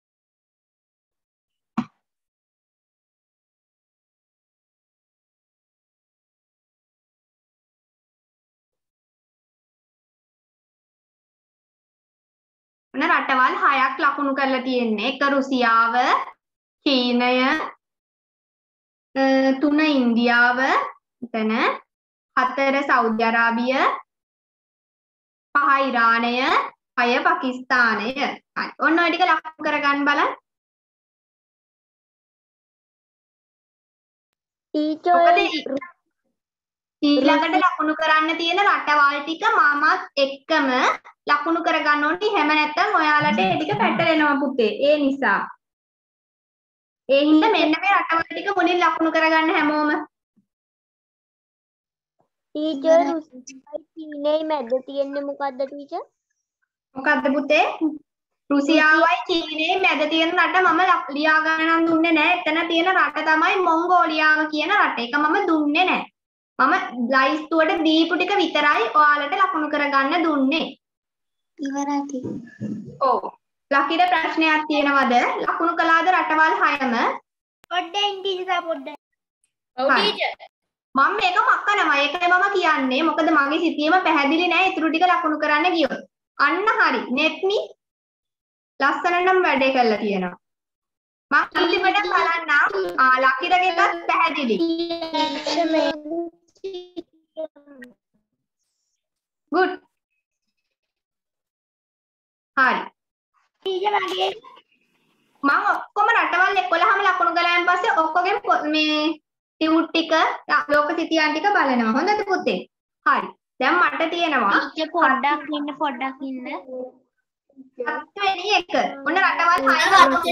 A: ඔන්න රටවල් 6ක් ලකුණු කරලා තියෙන්නේ. 1 රුසියාව, චීනය, 3 ඉන්දියාව, එතන 4 සෞදි අරාබිය, 5 ඉරානය, 6 පාකිස්තානය. හරි. ඔන්න ඔය ටික ලකුණු කරගන්න බලන්න.
B: ටීචර්
A: ඊළඟට ලකුණු කරන්න තියෙන රටවල් ටික මමත් එක්කම ලකුණු කරගන්න ඕනේ. හැම නැත්තම් ඔයාලට ඒ ටික පැටලෙනවා පුතේ. ඒ නිසා. ඒ හින්දා මෙන්න මේ රටවල් ටික මුලින් ලකුණු කරගන්න හැමෝම.
B: ටීචර් රුසියායි චීනයයි මැද තියෙන්නේ මොකද්ද ටීචර්?
A: මොකද්ද පුතේ? රුසියාවයි චීනයයි මැද තියෙන රට මම ලියා ගන්න දුන්නේ නැහැ. එතන තියෙන රට තමයි මොංගෝලියාව කියන රට. ඒක මම දුන්නේ නැහැ. මම ලයිස්තුවට දීපු ටික විතරයි ඔයාලට ලකුණු කරගන්න දුන්නේ.
C: ඉවරයි.
A: ඔව්. ලකිට ප්‍රශ්නයක් තියෙනවද? ලකුණු කළාද රටවල් 6ම?
B: පොඩ්ඩෙන් ටීචර් පොඩ්ඩෙන්. ඔව් ටීචර්.
A: මම මේක මක්කනවා. ඒකයි මම කියන්නේ. මොකද මගේ සිතියම පැහැදිලි නැහැ. ඊටු ටික ලකුණු කරන්න ගියොත්. අන්න හරි. netmi ලස්සනටම වැඩේ කරලා තියෙනවා. මම ඉතිපඩ බලන්නම්. ලකිටගේකත් පැහැදිලි. good. හරි.
B: ටීචර් මගේ
A: මම ඔක්කොම රටවල් 11ම ලකුණු කළාන් පස්සේ ඔක්කොගෙම මේ ටියුට් ටික ලෝක සිතියන් ටික බලනවා. හොඳද පුතේ? හරි. දැන් මට තියෙනවා
C: ටීචර් පොඩ්ඩක් ඉන්න.
A: හත්වෙනි එක. ඔන්න රටවල් 6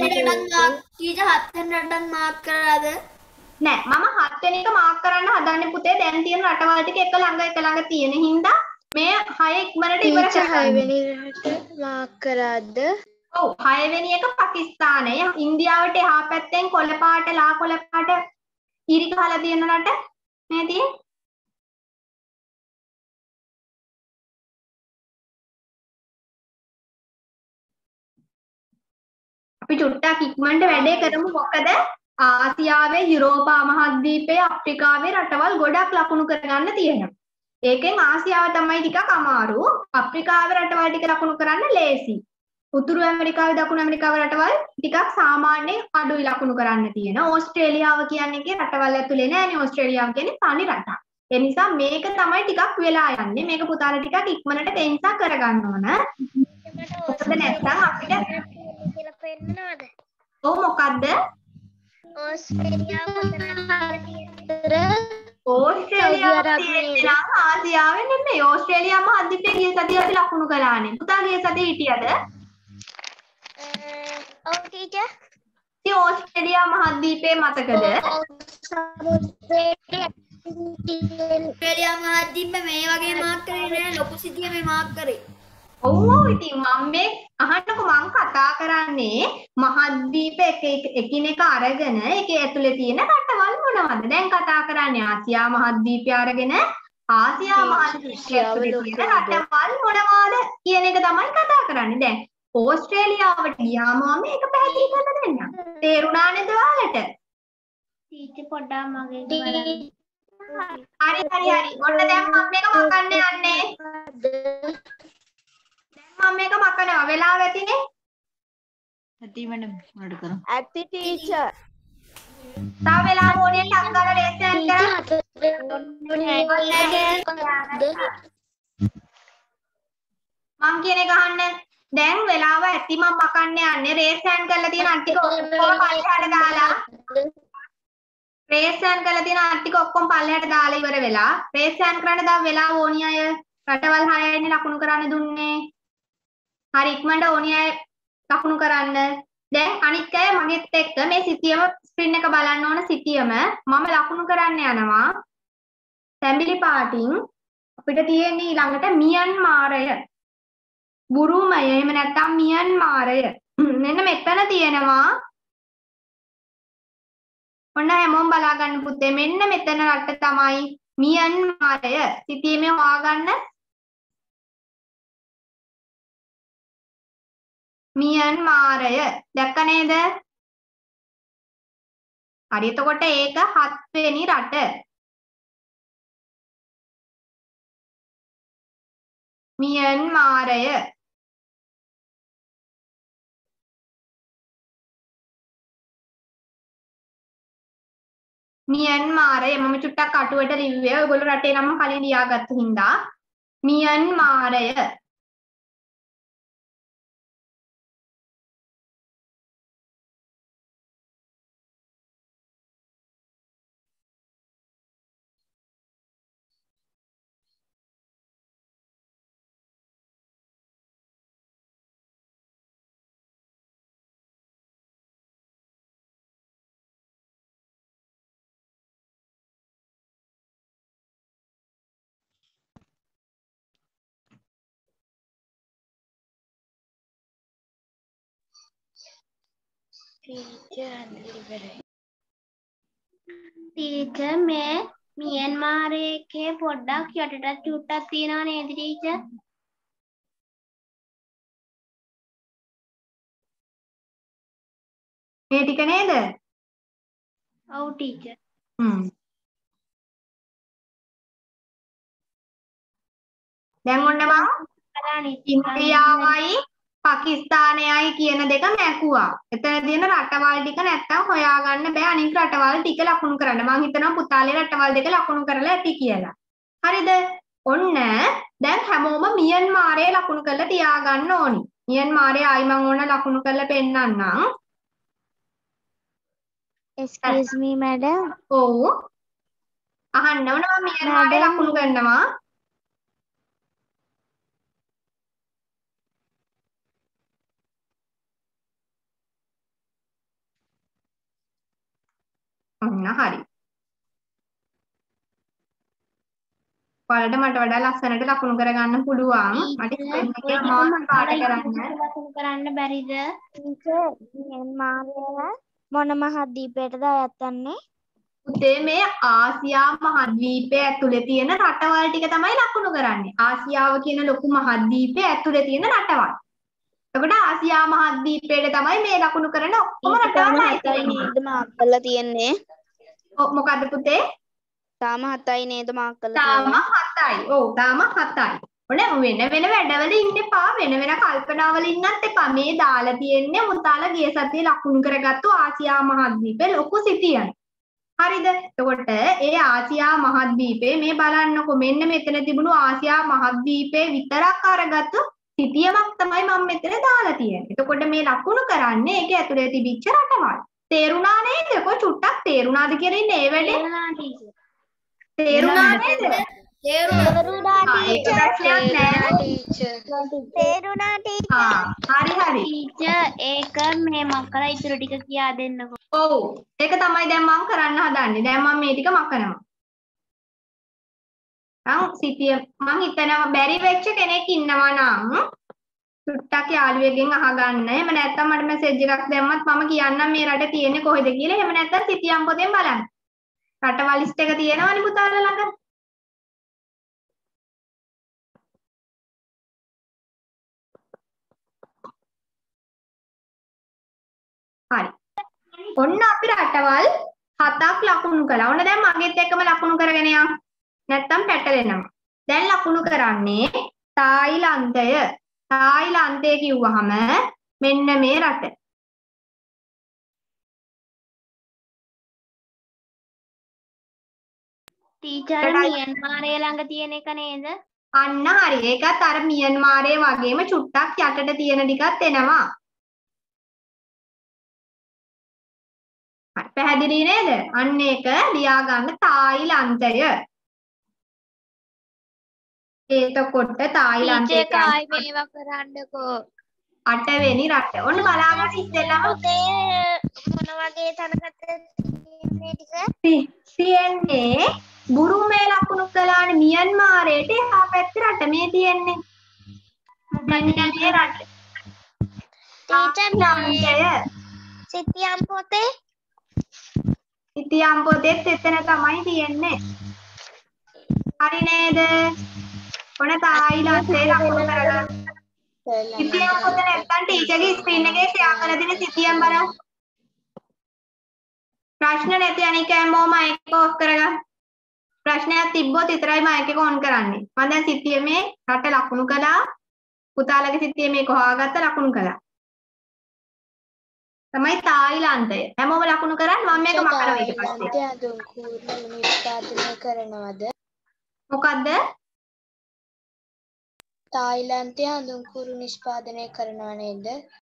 A: නෑ මම 7 වෙනි එක මාක් කරන්න හදන්නේ පුතේ. දැන් තියෙන රටවල් ටික එක ළඟ තියෙන හින්දා මේ 6 ඉක්මනට ඉවර කරගන්න.
B: 6 වෙනි රට මාක් කරාද?
A: ඔව් 6 වෙනි එක පාකිස්තානය. ඉන්දියාවට එහා පැත්තෙන් කොළ පාට ලා කොළ පාට ඉරි ගහලා තියෙන රට මේ තියෙන්නේ. අපි චුට්ටක් ඉක්මනට වැඩේ කරමු. මොකද ආසියාවේ යුරෝපා මහද්වීපයේ අප්‍රිකාවේ රටවල් ගොඩක් ලකුණු කරගන්න තියෙනවා. ඒකෙන් ආසියාව තමයි ටිකක් අමාරු. අප්‍රිකාවේ රටවල් ටික ලකුණු කරන්න ලේසි. උතුරු ඇමරිකාවේ දකුණු ඇමරිකාවේ රටවල් ටිකක් සාමාන්‍යයෙන් අඩුයි ලකුණු කරන්න තියෙන. ඕස්ට්‍රේලියාව කියන්නේ රටවල් ඇතුලේ නෑනේ. ඕස්ට්‍රේලියාව කියන්නේ තනි රටක්. ඒ නිසා මේක තමයි ටිකක් වෙලා යන්නේ. මේක පුතාලා ටිකක් ඉක්මනට තේන්සා කරගන්න ඕන. මොකද නැත්නම් අපිට
B: කියලා පෙන්නනවද?
A: ඔව් මොකද්ද?
B: ඕස්ට්‍රේලියාව
A: ඕස්ට්‍රේලියාව තියෙන්නේ නම් ආසියාවේ නෙමෙයි. ඕස්ට්‍රේලියා මහද්වීපයේ ගිය සතියේ අපි ලකුණු කළානේ. පුතා ගිය සතියේ හිටියද?
B: ඔව් ටීචර්.
A: ඉතින් ඕස්ට්‍රේලියා මහද්වීපයේ මතකද?
B: ඕස්ට්‍රේලියා මහද්වීපය මේ වගේ මාක් කරේ නෑ. ලොකු සිටියේ මේ මාක් කරේ.
A: ඔව් ඉතින් මම මේ අහන්නකො මං කතා කරන්නේ මහද්වීප එකිනෙක අරගෙන ඒකේ ඇතුලේ තියෙන රටවල් මොනවද? දැන් කතා කරන්නේ ආසියා මහද්වීපය අරගෙන ආසියා මහද්වීපය ඇතුලේ තියෙන රටවල් මොනවද කියන එක තමයි කතා කරන්නේ. දැන් ඕස්ට්‍රේලියාවට ගියාම මම මේක පැහැදිලි කරලා දෙන්නම්. තේරුණා නේද ඔයාලට?
C: ටීචර් පොඩ්ඩක් මගේ බලන්න.
A: හරි. ඔන්න දැන් මම මේක මකන්න යන්නේ. මම මේක මකනවා. වෙලාව ඇතිනේ.
F: ඇති මැඩම් මොනවද කරමු?
B: ඇති ටීචර්.
A: තව වෙලාව ඕනේ ටක් ගාලා රේස් එකක් කරා. මං කියන එක අහන්න. දැන් වෙලාව ඇති මම මකන්න යන්නේ. රේස් හෑන්ඩ් කරලා තියෙන අට්ටික ඔක්කොම පල්ලෙහාට දාලා. රේස් හෑන්ඩ් කරලා තියෙන අට්ටික ඔක්කොම පල්ලෙහාට දාලා ඉවර වෙලා. රේස් හෑන්ඩ් කරන්න දැන් වෙලාව ඕනි අය. රටවල් 6යිනේ ලකුණු කරන්න දුන්නේ. හරි ඉක්මනට ඕනි අය ලකුණු කරන්න. දැන් අනිත් අය මගෙත් එක්ක මේ සිතියම ස්ක්‍රීන් එක බලන්න ඕන සිතියම මම ලකුණු කරන්න යනවා. තැඹිලි පාටින් අපිට තියෙන්නේ ඊළඟට මියන්මාරය. බුරුමය එහෙම නැත්නම් මියන්මාරය. මෙන්න මෙතන තියෙනවා. ඔන්න හැමෝම බලා ගන්න පුතේ. මෙන්න මෙතන රට තමයි මියන්මාරය. සිතියමේ හොයාගන්න. මියන්මාරය දැක්ක නේද? හරි එතකොට ඒක 7 වෙනි රට. මියන්මාරය. මියන්මාරය මම චුට්ටක් අටුවට ලිව්වේ. ඔයගොල්ලෝ රටේ නම කලින් ලියාගත්ත හින්දා මියන්මාරය.
C: ටීචර් මේ මියන්මාරයේ එකේ පොඩ්ඩක් යටටත් චුට්ටක් තියනවා නේද ටීචර්?
A: මේ ටික නේද?
C: ඔව් ටීචර්.
A: දැන් ඔන්න මම ඉන්දියාවයි පාකිස්තානයයි කියන දෙක මැකුවා. එතන තියෙන රටවල් ටික නැත්තම් හොයාගන්න බෑ අනිත් රටවල් ටික ලකුණු කරන්න. මම හිතනවා පුතාලේ රටවල් දෙක ලකුණු කරලා ඇති කියලා. හරිද? ඔන්න දැන් හැමෝම මියන්මාරයේ ලකුණු කරලා තියාගන්න ඕනි. මියන්මාරයේ ආයි මම ඕන ලකුණු කරලා පෙන්නන්නම්.
B: Excuse me madam.
A: ඔව්. අහන්න ඕන මම මියන්මාරයේ ලකුණු කරනවා. අන්න හරි. ඔයාලට මට වඩා ලස්සනට ලකුණු කරගන්න පුළුවන්. මට ස්පෙන් එකේ මාස් පාට කරන්න.
C: ලකුණු කරන්න බැරිද?
B: මියන්මාරය මොන මහද්වීපයටද අයත් වන්නේ?
A: පුතේ මේ ආසියා මහද්වීපය ඇතුලේ තියෙන රටවල් ටික තමයි ලකුණු කරන්නේ. ආසියාව කියන ලොකු මහද්වීපය ඇතුලේ තියෙන රටවල්. එතකොට ආසියා මහද්වීපයේ තමයි මේ ලකුණු කරන ඔක්කොම රටවල්
E: නේද මාක් කරලා තියෙන්නේ.
A: මොකද්ද පුතේ?
E: තාම 7යි නේද මාක් කරලා
A: තාම
E: තියෙන්නේ.
A: 7යි. ඔව් තාම 7යි. ඔන්න වෙන වෙන වැඩවල ඉන්න එපා. වෙන වෙන කල්පනාවල ඉන්නත් එපා. මේ දාලා තියෙන්නේ මුතාලා ගිය සතියේ ලකුණු කරගත්තු ආසියා මහද්වීපේ ලොකු සිටියන. හරිද? එතකොට ඒ ආසියා මහද්වීපේ මේ බලන්නකො මෙන්න මෙතන තිබුණු ආසියා මහද්වීපේ විතරක් අරගත්තු සිටියමක් තමයි මම මෙතන දාලා තියෙන්නේ. එතකොට මේ ලකුණු කරන්නේ ඒක ඇතුලේ තිබිච්ච රටවල්. තේරුණා නේද? කො චුට්ටක් තේරුණාද කියලා ඉන්නේ ඒ වැඩේ? තේරුණා නේද?
B: තේරුණා
A: ඒක ප්‍රශ්නයක් නෑ.
B: තේරුණා ටීචර්.
A: හරි.
C: ටීචර් ඒක මේ මකලා ඉතුරු ටික කියා දෙන්නකෝ.
A: ඔව්. ඒක තමයි දැන් මම කරන්න හදන්නේ. දැන් මම මේ ටික මකනවා. මං හිතනවා බැරි වෙච්ච කෙනෙක් ඉන්නවා නම් චුට්ටක් යාළුවෙක්ගෙන් අහගන්න. එහෙම නැත්නම් මට මෙසේජ් එකක් දැම්මත් මම කියන්නම් මේ රට තියෙන්නේ කොහෙද කියලා. එහෙම නැත්නම් සිතියම් පොතෙන් බලන්න. රටවල් ලිස්ට් එක තියෙනවනේ පුතාලා ළඟ. හරි. ඔන්න අපි රටවල් 7ක් ලකුණු කළා. ඔන්න දැන් මගෙත් එක්කම ලකුණු කරගෙන යන්න. නැත්තම් පැටලෙනවා. දැන් ලකුණු කරන්නේ තායිලන්තය. තායිලන්තය කිව්වහම මෙන්න මේ රට.
C: ටීචර් මියන්මාරය ළඟ තියෙන එක නේද?
A: අන්න හරි. ඒකත් අර මියන්මාරයේ වගේම චුට්ටක් යටට තියෙන ටිකත් එනවා. හරි පැහැදිලි නේද? අන්න ඒක ලියා ගන්න තායිලන්තය. එතකොට තායිලන්තය
B: කායි මේවා කරන්නකෝ.
A: 8 වෙනි රට. ඔන්න බලාගන්න ඉස්සෙල්ලම
B: මොන වගේ තනකට
A: තියෙන්නේ බුරුමේ ලකුණු කළානේ මියන්මාරයට එහා පැත්තේ රට මේ තියෙන්නේ. මෙන්න මේ රට.
B: ටීචර් සිතියම් පොතේ
A: සිතියම් පොතේත් එතන තමයි තියෙන්නේ. හරි නේද? ඔන්න තායිලන්තේ ලකුණු කරගන්න. සිතියම් පොත නැත්තම් ටීචර්ගේ ස්ක්‍රීන් එකේ ෂෙයා කරලා දෙන සිතියම් බලන්න. ප්‍රශ්න නැති අනික හැමෝම මයික් ඔෆ් කරගන්න. ප්‍රශ්නයක් තිබ්බොත් විතරයි මයික් එක ඔන් කරන්නේ. මම දැන් සිතියමේ රට ලකුණු කළා. පුතාලගේ සිතියමේ කොහාගත්ත ලකුණු කළා. තමයි තායිලන්තය. හැමෝම ලකුණු කරන් මම මේක මකනවා ඊට පස්සේ.
B: අඳුන් කූරු නිෂ්පාදනය කරනවද?
A: මොකද්ද?
B: තායිලන්තයේ අඳුන් කූරු නිෂ්පාදනය කරනව නේද?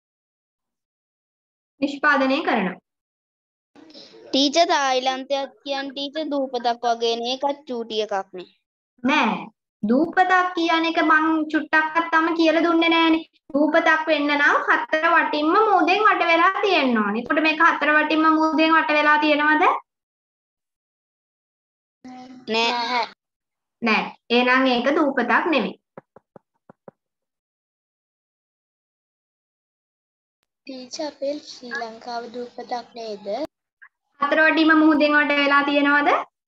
A: නිෂ්පාදනය කරනවා.
E: ටීචර් තායිලන්තයක් කියන්නේ ටීචර් දූපතක් වගේ නේ එකක් චූටි එකක් නේ.
A: නෑ. දූපතක් කියන එක මං චුට්ටක්වත් තම කියලා දුන්නේ නෑනේ. දූපතක් වෙන්න නම් හතර වටින්ම මූදෙන් වට වෙලා තියෙන්න ඕනේ. එතකොට මේක හතර වටින්ම මූදෙන් වට වෙලා තියෙනවද?
E: නෑ.
A: නෑ. එහෙනම් ඒක දූපතක් නෙමෙයි.
B: ටීචර් අපේ ශ්‍රී ලංකාව දූපතක් නේද?
A: හතර වටින්ම මූදෙන් වට වෙලා තියෙනවද?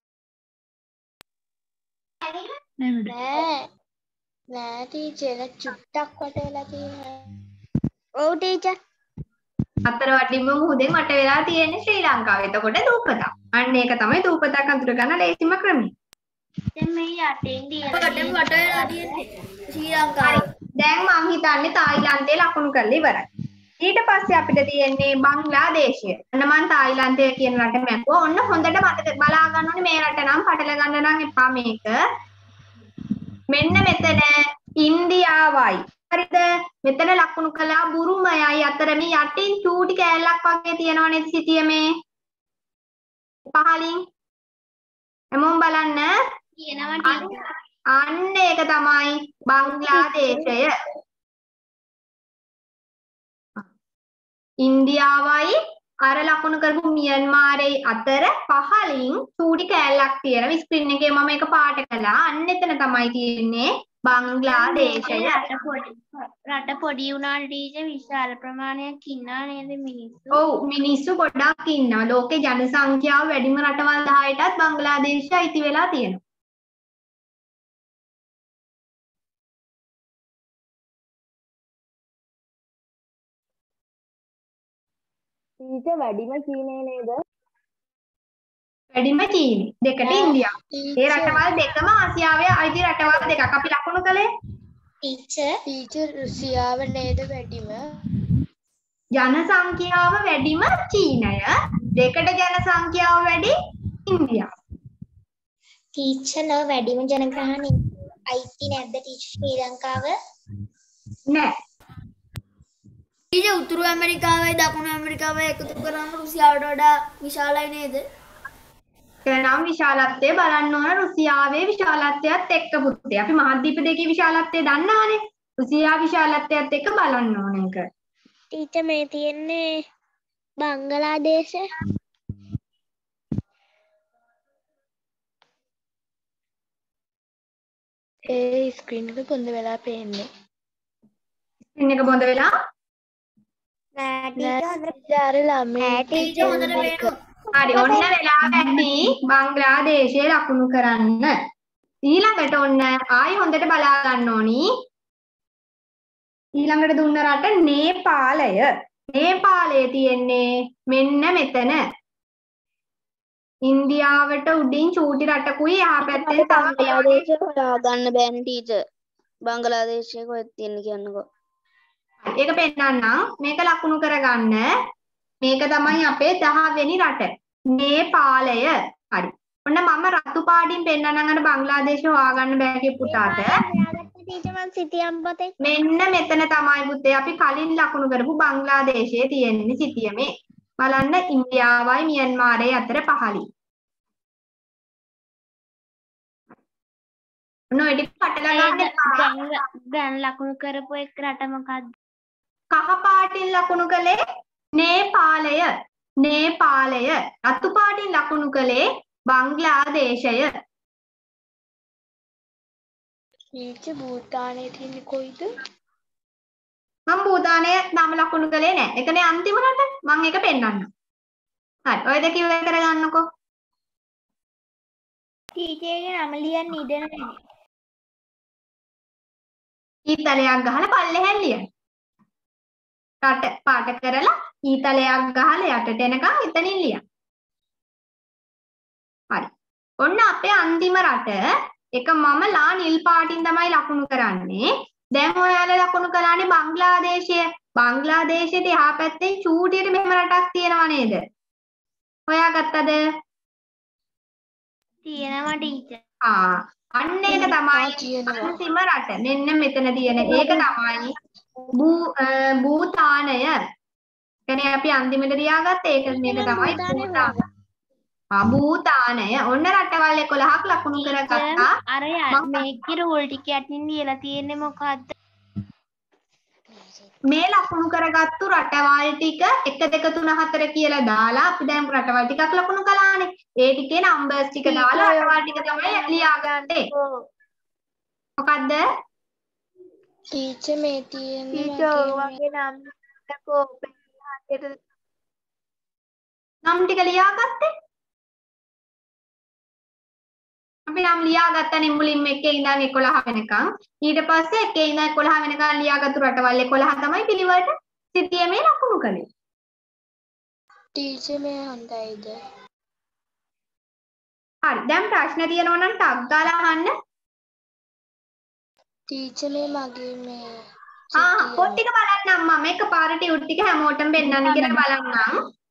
B: නෑ. නෑ ටීචර් චුට්ටක් වට වෙලා තියෙනවා. ඔව් ටීචර්.
A: හතර වටින්ම මූදෙන් වට වෙලා තියෙන්නේ ශ්‍රී ලංකාව. එතකොට දූපතක්. අන්න ඒක තමයි දූපතක් අඳුර ගන්න ලේසිම ක්‍රමය.
C: දැන් මේ යටින්
B: වට වෙලා තියෙන්නේ ශ්‍රී ලංකාව.
A: දැන් මං හිතන්නේ තායිලන්තේ ලකුණු කරලා ඉවරයි. ඊට පස්සේ අපිට තියෙන්නේ බංග්ලාදේශය. අන්න මං තායිලන්තය කියන රට මැකුවා. ඔන්න හොඳට මතක බලා ගන්න ඕනේ මේ රට නම් පටල ගන්න නම් එපා මේක. මෙන්න මෙතන ඉන්දියාවයි. හරිද? මෙතන ලකුණු කළා බුරුමයයි අතර මේ යටින් චූටි කෑල්ලක් වගේ තියෙනව නේද සිටියමේ? පහලින්. එමුම් බලන්න.
C: කියනවා ටීචර්.
A: අන්න ඒක තමයි බංග්ලාදේශය. ඉන්දියාවයි අර ලකුණු කරපු මියන්මාරේ අතර පහලින් චූටි කෑල්ලක් තියෙනවා. ස්ක්‍රීන් එකේ මම ඒක පාට කළා. අන්න එතන තමයි තියෙන්නේ බංග්ලාදේශය.
C: රට පොඩි වුණාට ටීචර් විශාල ප්‍රමාණයක් ඉන්නා නේද මිනිස්සු?
A: ඔව් මිනිස්සු ගොඩක් ඉන්නවා. ලෝකේ ජනසංඛ්‍යාව වැඩිම රටවල් 10ටත් බංග්ලාදේශය අයිති වෙලා තියෙනවා.
D: ඊට වැඩිම චීනය නේද?
A: වැඩිම චීනය. දෙකට ඉන්දියාව. ඒ රටවල් දෙකම ආසියාවේ අයිති රටවල් දෙකක්. අපි ලකුණු කළේ
B: ටීචර් රුසියාව නේද වැඩිම?
A: ජනසංඛ්‍යාව වැඩිම චීනය. දෙකට ජනසංඛ්‍යාව වැඩි ඉන්දියාව.
C: ටීචර් නෝ වැඩිම ජනගහනය අයිති නැද්ද ටීචර් ශ්‍රී ලංකාව?
A: නෑ.
B: ඊට උතුරු ඇමරිකාවයි දකුණු ඇමරිකාවයි එකතු කරාම රුසියාවට වඩා විශාලයි නේද?
A: එනම් විශාලත්වය බලන්න ඕන රුසියාවේ විශාලත්වයත් එක්ක පුතේ. අපි මහද්වීප දෙකේ විශාලත්වය දන්නානේ. රුසියා විශාලත්වයත් එක්ක බලන්න ඕන එක.
C: ටීචර් මේ තියෙන්නේ බංගලාදේශ.
B: ඒ ස්ක්‍රීන් එක කොන්ද වෙලා පේන්නේ.
A: ස්ක්‍රීන් එක බොඳ වෙලා
C: නෑ ටීචර් හොඳට
B: ටීචර් හොඳට පේනවා.
A: හරි ඔන්න වෙලා වැඩි බංග්ලාදේශය ලකුණු කරන්න. ඊළඟට ඔන්න ආයි හොඳට බලා ගන්න ඕනි. ඊළඟට දුන්න රට නේපාලය. නේපාලය තියෙන්නේ මෙන්න මෙතන. ඉන්දියාවට උඩින් චූටි රටකුයි එහා පැත්තෙන්
E: බංග්ලාදේශය හොයාගන්න බෑනේ ටීචර්. බංග්ලාදේශය කොහෙද තියෙන්නේ කියන්නකෝ.
A: ඒක පෙන්නන්නම්. මේක ලකුණු කරගන්න. මේක තමයි අපේ 10 වෙනි රට. නේපාලය. හරි. ඔන්න මම රතු පාටින් පෙන්නන්නම් අර බංග්ලාදේශය හොයාගන්න බෑ කිය පුතාට.
C: ටීචර් මං සිටියම් පොතේ
A: මෙන්න මෙතන තමයි පුතේ අපි කලින් ලකුණු කරපු බංග්ලාදේශයේ තියෙන්නේ සිටියමේ. බලන්න ඉන්දියාවයි මියන්මාරයි අතර පහලින්. ඔන්න ඔය ටික පටලවා ගන්න.
C: දැන් ලකුණු කරපු එක රට මොකක්ද?
A: කහ පාටින් ලකුණු කළේ නේපාලය. නේපාලය. රතු පාටින් ලකුණු කළේ බංග්ලාදේශය.
B: ටීචර් භූතානයේ තියෙන්නේ කොයිද?
A: මම භූතානයේ නම ලකුණු කළේ නැහැ. ඒකනේ අන්තිම රට. මම ඒක පෙන්නන්නම්. හරි. ඔය දෙක ඉවර කරගන්නකෝ.
C: ටීචර්ගේ නම ලියන්න ඉඩ නැහැ.
A: ඊතලයක් ගහලා පල්ලෙහෙන් ලියන්න. රට පාට කරලා ඊතලයක් ගහලා යටට එනකන් එතනින් ලියන්න. හරි. ඔන්න අපේ අන්තිම රට එක මම ලා නිල් පාටින් තමයි ලකුණු කරන්නේ. දැන් ඔයාලා ලකුණු කළානේ බංග්ලාදේශය. බංග්ලාදේශයට එහා පැත්තේ චූටියට මෙහෙම රටක් තියෙනව නේද? හොයාගත්තද?
C: තියෙනවා ටීචර්.
A: අන්න ඒක තමයි අන්තිම රට. මෙන්න මෙතන තියෙන ඒක තමයි භූතානය. කියන්නේ අපි අන්තිමට ලියාගත්ත ඒක මේක තමයි භූතානය. භූතානය. ඔන්න රටවල් 11ක් ලකුණු කරගත්තා.
C: අර මේකේ රූල් ටික යටින් ලියලා තියෙන්නේ මොකද්ද?
A: මේ ලකුණු කරගත්තු රටවල් ටික 1 2 3 4 කියලා දාලා අපි දැන් රටවල් ටිකක් ලකුණු කළානේ. ඒ ටිකේ නම්බර්ස් ටික දාලා රටවල් ටික තමයි ලියාගන්නේ. මොකද්ද?
B: ටීචර් මේ තියෙන්නේ
D: වගේ නම්
A: නම් ටික ලියාගත්තේ? අපි නම් ලියාගත්තනේ මුලින්ම 1 ඉඳන් 11 වෙනකන්. ඊට පස්සේ 1 ඉඳන් 11 වෙනකන් ලියාගත්තු රටවල් 11 තමයි පිළිවෙලට සිටියමේ ලකුණු කළේ.
B: ටීචර් මේ හොඳයිද?
A: හරි. දැන් ප්‍රශ්න තියෙනවා නම් ටක් ගාලා අහන්න.
B: ටීචර් මේ මගේ මේ
A: පොත් ටික බලන්නම් මම එකපාරට ටියුට් ටික හැමෝටම පෙන්නන්න කියලා බලන්නම්.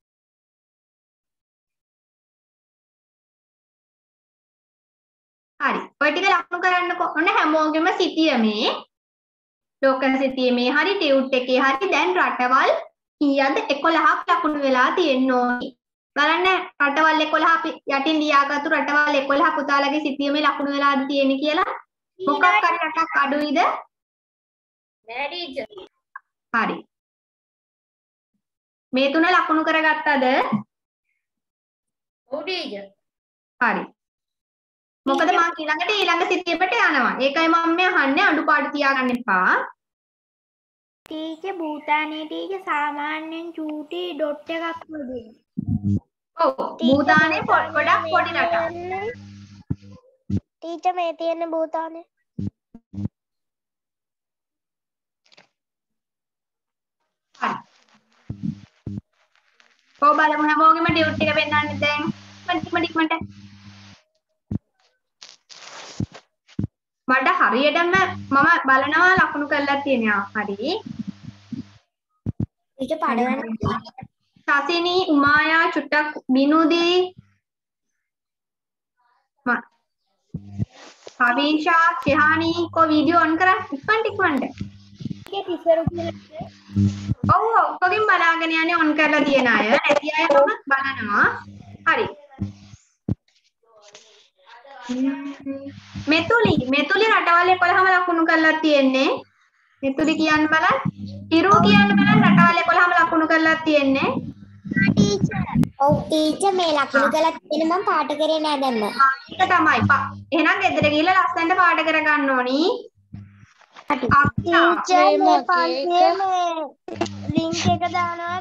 A: හරි. ඔය ටික ලකුණු කරන්නකෝ. ඔන්න හැමෝගෙම සිටියමේ ලෝක සිටියමේ හරි ටියුට් එකේ හරි දැන් රටවල් කීයද 11ක් ලකුණු වෙලා තියෙන්න ඕනි. බලන්න රටවල් 11 අපි යටින් ලියාගත්තු රටවල් 11 පුතාලගේ සිටියමේ ලකුණු වෙලාද තියෙන්නේ කියලා. මොකක් හරි රටක් අඩුයිද?
D: නෑ ටීචර්.
A: හරි. මේ තුන ලකුණු කරගත්තද?
B: ඔව් ටීචර්.
A: හරි. මොකද මම ඊළඟ සිතියමට යනවා. ඒකයි මම මේ අහන්නේ අඩුපාඩු තියාගන්න එපා.
C: ටීචර් භූතානයේ ටීචර් සාමාන්‍යයෙන් චූටි ඩොට් එකක් වගේ.
A: ඔව් භූතානේ ගොඩක් පොඩි රටක්.
C: ටීචර් මේ තියෙන භූතානේ.
A: හරි. කො බලමු හැමෝගෙම ඩියුට් එක පෙන්නන්න දැන්. මට හරියටම මම බලනවා ලකුණු කරලා තියෙනවා. හරි.
C: ටීචර් පඩවන්න.
A: සසිනී උමායා චුට්ටක් බිනුදී පවිෂා ශිහානි කො වීඩියෝ ඔන් කරා ඉක්මනට. ඔව් ඔක්කොගෙන් බලාගෙන යන්නේ ඔන් කරලා තියෙන අය. නැති අය මම බලනවා. හරි. මෙතුලි රටවල් 11ම ලකුණු කරලා තියෙන්නේ. මෙතුලි කියන්න බලන්න. හිරු කියන්න බලන්න රටවල් 11ම ලකුණු කරලා තියෙන්නේ.
C: ඔව් ටීචර් මේ ලකුණු කරලා තියෙන මම පාට කරේ නෑ දැම්ම.
A: ඒක තමයි. එහෙනම් ගෙදර ගිහලා ලස්සනට පාට කරගන්න ඕනි.
C: ටීචර් මේ පන්තියේ මේ ලින්ක් එක දානවා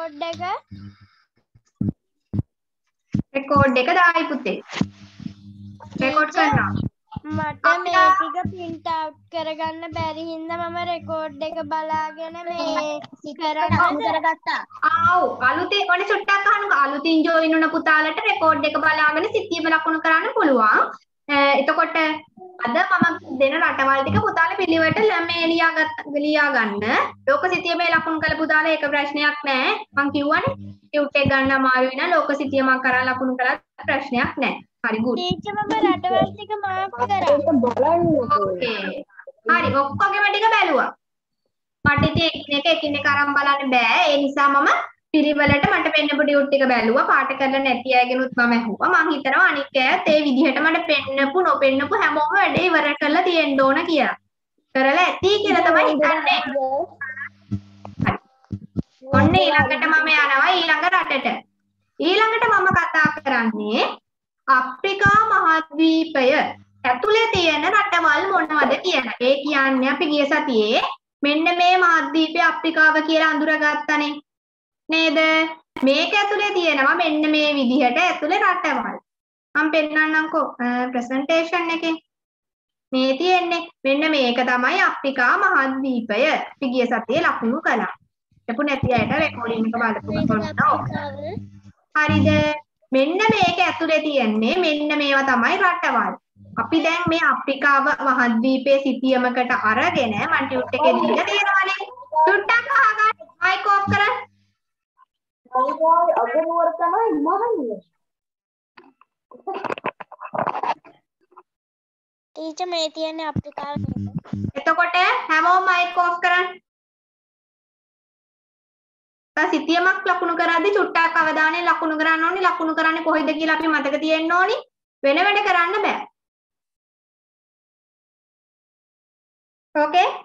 C: රෙකෝඩ් එක
A: දායි පුතේ. රෙකෝඩ් කරනවා.
C: මට මේ ටික print out කරගන්න බැරි හින්දා මම රෙකෝඩ් එක බලාගෙන මේ කරගත්තා.
A: ආව් අලුතෙන් ඔන්න චුට්ටක් අහන්නකෝ. අලුතින් ජොයින් වුණ පුතාලට රෙකෝඩ් එක බලාගෙන සිතියම ලකුණු කරන්න පුළුවන්. එතකොට අද මම දෙන රටවල් ටික පුතාලා පිළිවෙලට මේ ලියා ගන්න. ලෝක සිතියමේ ලකුණු කළ පුතාලා ඒක ප්‍රශ්නයක් නෑ. මං කියවනේ ටියුට් එක ගන්න අමාරු වෙනා ලෝක සිතියමක් කරලා ලකුණු කළත් ප්‍රශ්නයක් නෑ. හරි ගුඩ්.
C: ටීචර් මම රටවල් ටික මාක් කරා.
A: ඕකේ. හරි ඔක්කොගෙම ටික බැලුවා. මට ඉතින් එකිනෙක අරන් බලන්න බෑ. ඒ නිසා මම පිළිවෙලට මට පෙන්නපු ඩියුට් ටික බැලුවා. පාට කරලා නැති අයගෙනුත් මම ඇහුවා. මං හිතනවා අනික් අයත් ඒ විදිහට මට පෙන්නපු නොපෙන්නපු හැමෝම වැඩේ ඉවර කරලා තියෙන්න ඕන කියලා. කරලා ඇති කියලා තමයි හිතන්නේ. හරි. ඔන්න ඊළඟට මම යනවා ඊළඟ රටට. ඊළඟට මම කතා කරන්නේ අප්‍රිකා මහද්වීපය ඇතුලේ තියෙන රටවල් මොනවද කියලා. ඒ කියන්නේ අපි ගිය සතියේ මෙන්න මේ මහද්වීපය අප්‍රිකාව කියලා අඳුරගත්තනේ. නේද? මේක ඇතුලේ තියෙනවා මෙන්න මේ විදිහට ඇතුලේ රටවල්. මම පෙන්නන්නම්කෝ ප්‍රසන්ටේෂන් එකේ. මේ තියෙන්නේ මෙන්න මේක තමයි අප්‍රිකා මහද්වීපය. අපි ගිය සතියේ ලකුණු කළා. හිතපු නැති අයට රෙකෝඩින් එක බලපුවා. හරිද? මෙන්න මේක ඇතුලේ තියෙන්නේ මෙන්න මේවා තමයි රටවල්. අපි දැන් මේ අප්‍රිකාව මහද්වීපයේ සිටියමකට අරගෙන මන් ටියුට් එකේ දීලා තියෙනවානේ. ටුට්ටක් අහගන්න. මයික් ඔෆ් කරන්න.
D: අගනුවර තමයි මහන්නේ.
C: ටීචර් මේ තියෙන්නේ අප්‍රිකාව නේද?
A: එතකොට හැමෝම මයික් ඔෆ් කරන්න. සිතියමක් ලකුණු කරද්දී චුට්ටක් අවධානයෙන් ලකුණු කරන්න ඕනේ. ලකුණු කරන්නේ කොහෙද කියලා අපි මතක තියෙන්න ඕනේ. වෙන වැඩ කරන්න බෑ. ඕකේ?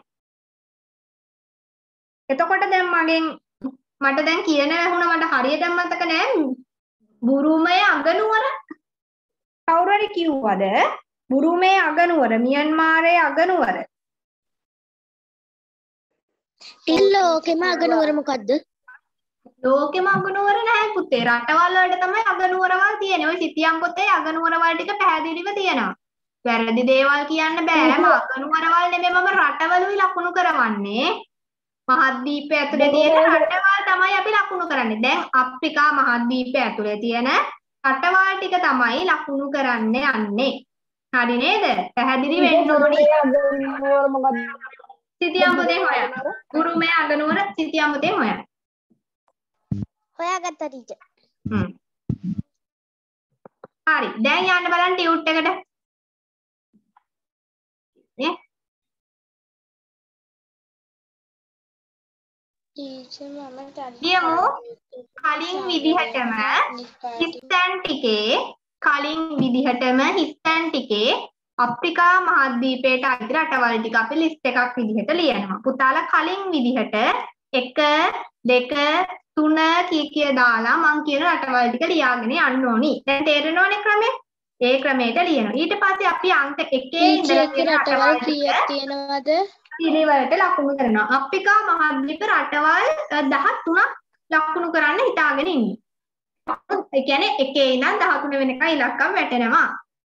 A: එතකොට දැන් මට දැන් කියන වුණා මට හරියටම මතක නෑ. බුරුමයේ අගනුවර කවුරු හරි කිව්වද? බුරුමයේ අගනුවර, මියන්මාරයේ අගනුවර.
C: ලෝකෙම අගනුවර මොකද්ද?
A: ලෝකෙම අගනුවර නැහැ පුතේ. රටවල් වලට තමයි අගනුවරවල් තියෙන්නේ. ওই සිතියම් පොතේ අගනුවරවල් ටික පැහැදිලිව තියෙනවා. වැරදි දේවල් කියන්න බෑ. අගනුවරවල් නෙමෙයි මම රටවලුයි ලකුණු කරවන්නේ. මහද්වීපය ඇතුලේ තියෙන රටවල් තමයි අපි ලකුණු කරන්නේ. දැන් අප්‍රිකා මහද්වීපය ඇතුලේ තියෙන රටවල් ටික තමයි ලකුණු කරන්න යන්නේ. හරි නේද? පැහැදිලි වෙන්න ඕනි. සිතියම් පොතේ හොයන්න. බුරුමයේ අගනුවර සිතියම් පොතේ හොයන්න.
C: හොයාගත්තා ටීචර්.
A: හරි. දැන් යන්න බලන්න ටියුට් එකට. නේ?
C: ටීචර් මම
A: කියමු කලින් විදිහටම හිස්තැන් ටිකේ අප්‍රිකා මහද්වීපයට අයිති රටවල් ටික අපි ලිස්ට් එකක් විදිහට ලියනවා. පුතාලා කලින් විදිහට 1 2 3 කිය දාලා මං කියන රටවල් ටික ලියාගෙන යන්න ඕනි. දැන් තේරෙනවනේ ක්‍රමය? ඒ ක්‍රමයට ලියනවා. ඊට පස්සේ අපි අංක 1 ඉඳලා තියෙන රටවල්
C: කීයක් තියෙනවද?
A: පිළිවෙලට ලකුණු කරනවා. අප්‍රිකා මහද්වීප රටවල් 13ක් ලකුණු කරන්න හිතාගෙන ඉන්නේ. ඒ කියන්නේ 1 ඉඳන් 13 වෙනකන් ඉලක්කම් වැටෙනවා.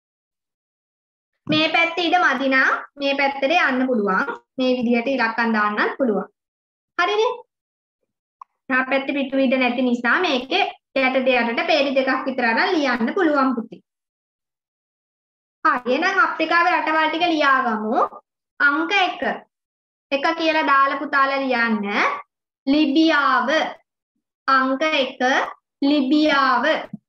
A: මේ පැත්තේ ඉඩ මදි නම් මේ පැත්තට යන්න පුළුවන්. මේ විදිහට ඉලක්කම් දාන්නත් පුළුවන්. හරිනේ? මේ පැත්තේ පිටු ඉඩ නැති නිසා මේකේ යටට යටට පේලි දෙකක් විතර අරන් ලියන්න පුළුවන් පුතේ. හරි එහෙනම් අප්‍රිකාවේ රටවල් ටික ලියාගමු. අංක 1 1 කියලා දාලා පුතාලා ලියන්න. ලිබියාව අංක 1 ලිබියාව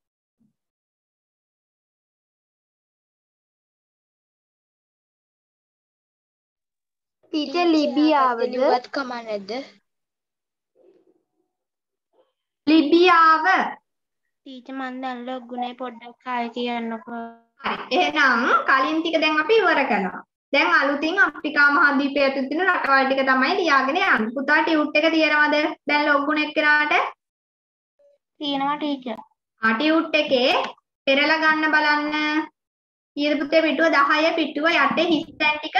C: ටීචර් ලිබියාවද? ලිව්වත් කමක් නැද්ද?
A: ලිබියාව
C: ටීචර් මන් දැන් ලොග්ගුනේ පොඩ්ඩක් ආයෙ කියන්නකෝ.
A: හරි එහෙනම් කලින් ටික දැන් අපි ඉවර කළා. දැන් අලුතින් අප්‍රිකා මහද්වීපය ඇතුළේ තියෙන රටවල් ටික තමයි ලියාගෙන යන්නේ. පුතා ටියුට් එක තියෙනවද? දැන් ලොග්ගුණ එක්කනට
C: තියෙනවා ටීචර්.
A: ටියුට් එකේ පෙරලා ගන්න බලන්න. ඊයේ පුතේ පිටුව 10 පිටුව යටේ හිස් තැන් ටික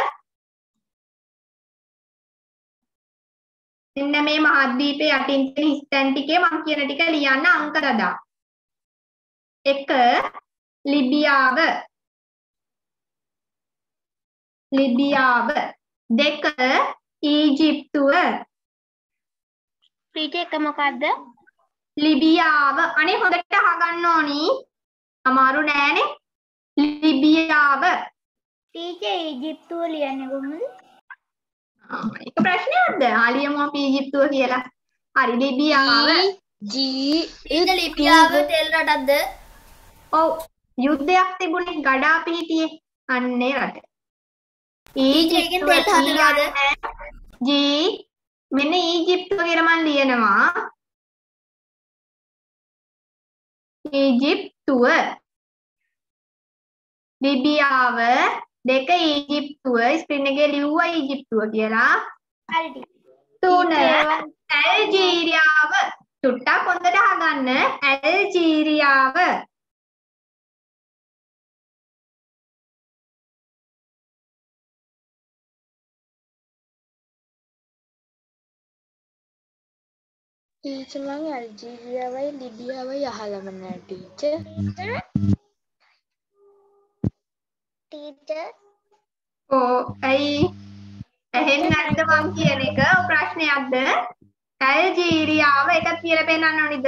A: මෙන්න මේ මහද්වීපයේ යටින් තියෙන හිස් තැන් ටිකේ මම කියන ටික ලියන්න අංක රදා. 1 ලිබියාව ලිබියාව 2 ඊජිප්තුව
C: ටීචර් එක මොකද්ද?
A: ලිබියාව අනේ හොඳට අහගන්න ඕනි අමාරු නෑනේ ලිබියාව
C: ටීචර් ඊජිප්තුව ලියන්නේ කොහොමද?
A: ඒක ප්‍රශ්නයක්ද ආලියමු අපි ඊජිප්තුව කියලා හරි ලිබියාව
B: ඊට ලිබියාව තෙල් රටක්ද?
A: ඔව් යුද්ධයක් තිබුණේ ගඩා පිහිටියේ අන්නේ රට
B: ඊජිප්තුවෙන් තෙල් හදනවද?
A: ජී මෙන්න ඊජිප්තුව කියලා මම ලියනවා ඊජිප්තුව ලිබියාව 2 ඊජිප්තුව ස්ක්‍රීන් එකේ ලිව්වා ඊජිප්තුව කියලා
C: හරි ටීචර්.
A: 3 ඇල්ජීරියාව චුට්ටක් හොඳට අහගන්න ඇල්ජීරියාව
C: ටීචර් මං ඇල්ජීරියාවයි ලිබියාවයි අහලම නෑ ටීචර්. ටීචර්
A: ඇයි ඇහෙන්නේ නැද්ද මං කියන එක ප්‍රශ්නයක්ද ඇල්ජීරියාව එකක් කියලා පෙන්නන්න ඕනිද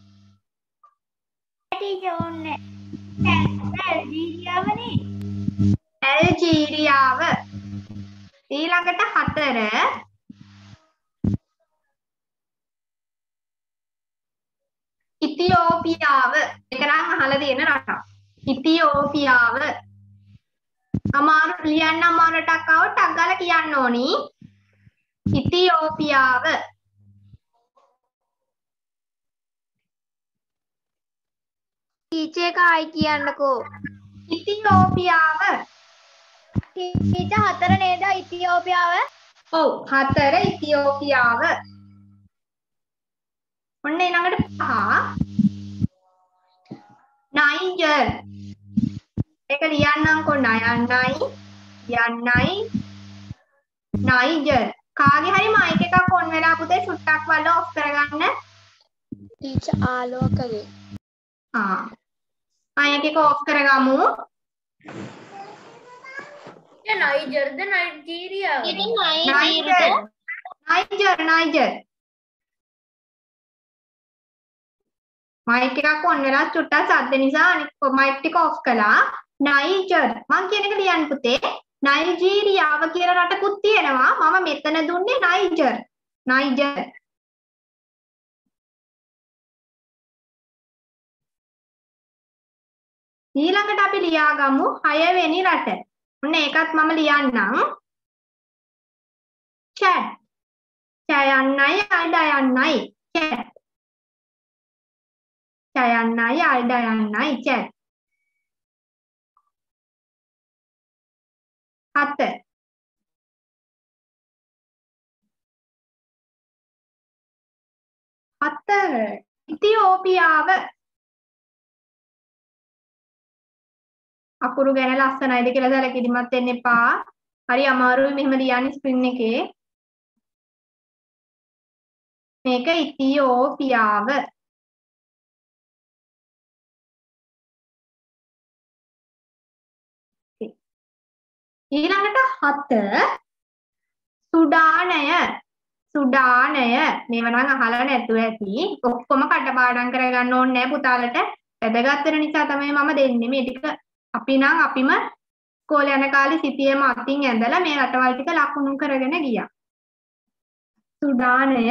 C: ටීචර් ඕනේ. ඇල්ජීරියාවනේ.
A: ඇල්ජීරියාව ඊළඟට 4 ඉතියෝපියාව එක නම් අහලා තියෙන රටක් ඉතියෝපියාව අමාරු ලියන්න අමාරු රටක් આવොත් ටක් ගාලා කියන්න ඕනි ඉතියෝපියාව
C: ටීචර් එක ආයි කියන්නකෝ.
A: ඉතියෝපියාව
C: ටීචර් 4 නේද ඉතියෝපියාව?
A: ඔව් 4 ඉතියෝපියාව ඔන්න ඊළඟට 5 නයිජර් ඒක ලියන්නම්කෝ යන්නයි නයිජර් කාගේ හරි මයික් එකක් ඔන් වෙලා පුතේ චුට්ටක් වල ඔෆ් කරගන්න
C: ටීචර් ආලෝකගේ.
A: මයික් එක ඔෆ් කරගමු
B: නයිජර්ද නයිජීරියාව?
A: නයිජර් මයික් එකක් ඔන් වෙලා චුට්ටක් සද්ද නිසා අනිත් මයික් ටික ඔෆ් කළා නයිජර් මං කියන එක ලියන්න පුතේ නයිජීරියාව කියලා රටකුත් තියෙනවා මම මෙතන දුන්නේ නයිජර් ඊළඟට අපි ලියාගමු 6 වෙනි රට ඔන්න ඒකත් මම ලියන්නම් චැඩ් යන්නයි අල්ඩා යන්නයි චැඩ් යන්නයි අල්ඩා යන්නයි චැඩ් 7 4 ඉතියෝපියාව අකුරු ගැන ලස්සනයිද කියලා සැලකිලිමත් වෙන්න එපා. හරි අමාරුයි මෙහෙම ලියන්නේ ස්ක්‍රීන් එකේ. මේක ඉතියෝපියාව. ඊළඟට 7 සුඩානය. සුඩානය මේව නම් අහලා නැතුව ඇති. ඔක්කොම කටපාඩම් කරගන්න ඕනේ නැහැ පුතාලට. වැදගත් වෙන නිසා තමයි මම දෙන්නේ මේ ටික. අපිම ඉස්කෝලේ යන කාලේ සිටියේම අතින් ඇඳලා මේ රටවල් ටික ලකුණු කරගෙන ගියා. සුඩානය.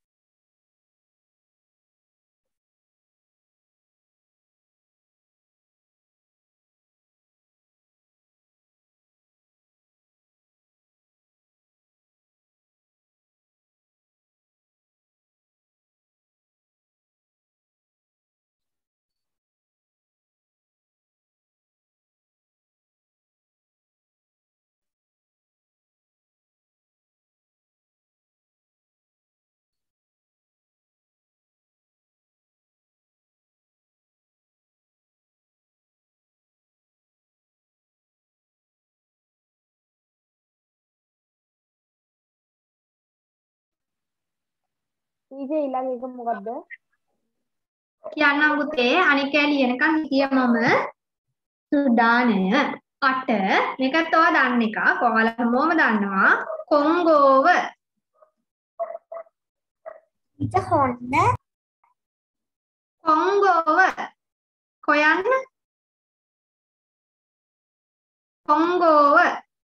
D: ඊළඟ එක මොකද්ද?
A: කියන්නම් පුතේ අනික ලියනකම් හිටියා මම සුඩානය 8 මේකත් ඔයා දන්න එක. ඔයාලා හැමෝම දන්නවා. කොංගෝව. කොංගෝව. කොයන්න? කොංගෝව.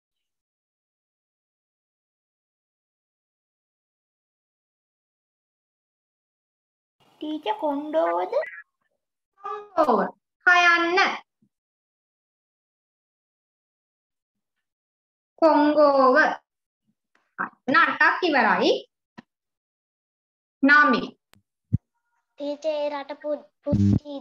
B: ටීචර් කොණ්ඩෝවද?
A: කොංගෝව. කයන්න. කොංගෝව. 8ක් ඉවරයි. 9
C: ටීචර් රට පුංචිද?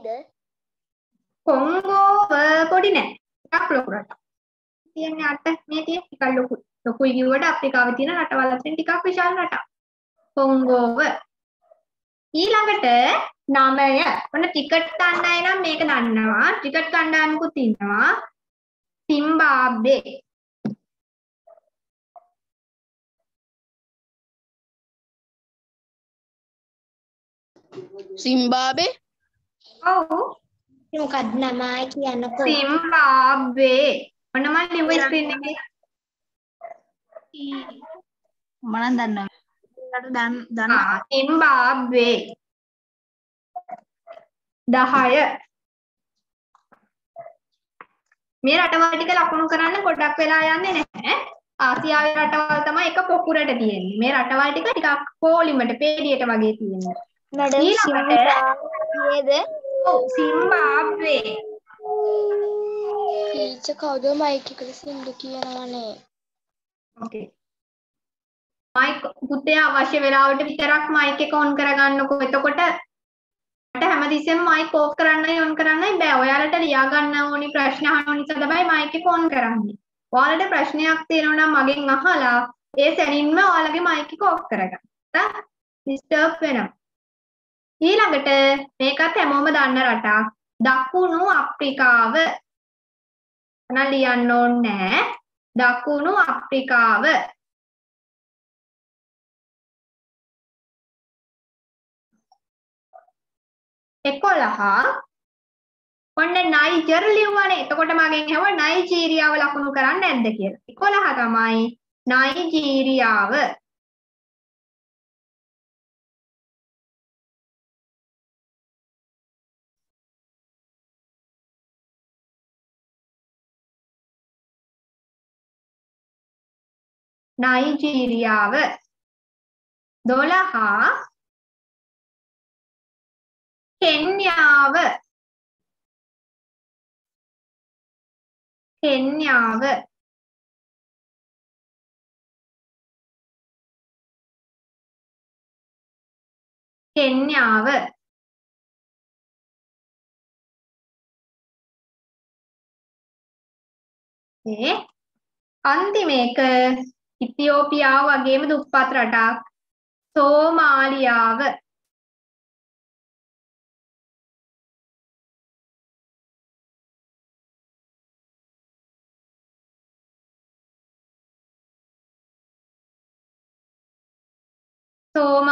A: කොංගෝව පොඩි නෑ. ටිකක් ලොකු රටක්. තියන්නේ 8 මේ තියෙන ටිකක් ලොකු. ලොකුයි කිව්වට අප්‍රිකාවේ තියෙන රටවල් අතරින් ටිකක් විශාල රටක්. කොංගෝව. ඊළඟට 9. ඔන්න ටිකට් ගන්න අය නම් මේක දන්නවා. ටිකට් කණ්ඩායමකුත් ඉන්නවා. සිම්බාබ්වේ.
E: සිම්බාබේ
A: ඔව්.
C: මොකක්ද නමයි කියන්නකෝ.
A: සිම්බාබ්වේ. ඔන්න මම ලිව්ව ස්ක්‍රීන් එකේ.
F: මම දන්නවා.
A: සිම්බාබ්වේ 10 මේ රටවල් ටික ලකුණු කරන්න ගොඩක් වෙලා යන්නේ නැහැ. ආසියාවේ රටවල් තමයි එක පොකුරට තියෙන්නේ. මේ රටවල් ටික ටිකක් පොලිමට පේඩියට වගේ තියෙනවා.
C: නේද?
A: ඔව් සිම්බාබ්වේ.
C: ටීචර් කවුද මයික් එකට සින්දු කියනවනේ.
A: ඕකේ. මයික් පුතේ අවශ්‍ය වෙලාවට විතරක් මයික් එක ඔන් කරගන්නකෝ. එතකොට මට හැමතිස්සෙම මයික් ඕෆ් කරන්නයි ඔන් කරන්නයි බෑ. ඔයාලට ලියා ගන්න ඕනි ප්‍රශ්න අහන්න ඕනි නිසා තමයි මයික් එක ඔන් කරන්නේ. ඔයාලට ප්‍රශ්නයක් තියෙනවා නම් මගෙන් අහලා ඒ සැනින්ම ඔයාලගේ මයික් එක ඕෆ් කරගන්න. ඩිස්ටර්බ් වෙනවා. ඊළඟට මේකත් හැමෝම දන්න රටක්. දකුණු අප්‍රිකාව. අන ලියන්න ඕනේ නැහැ. දකුණු අප්‍රිකාව. 11 ඔන්න නයිජර් ලියුවානේ. එතකොට මගෙන් ඇහුවා නයිජීරියාව ලකුණු කරන්නේ නැද්ද කියලා. 11 තමයි නයිජීරියාව. නයිජීරියාව 12 කෙන්යාව. කෙන්යාව අන්තිම එක ඉතියෝපියාව වගේම දුප්පත් රටක් සෝමාලියාව.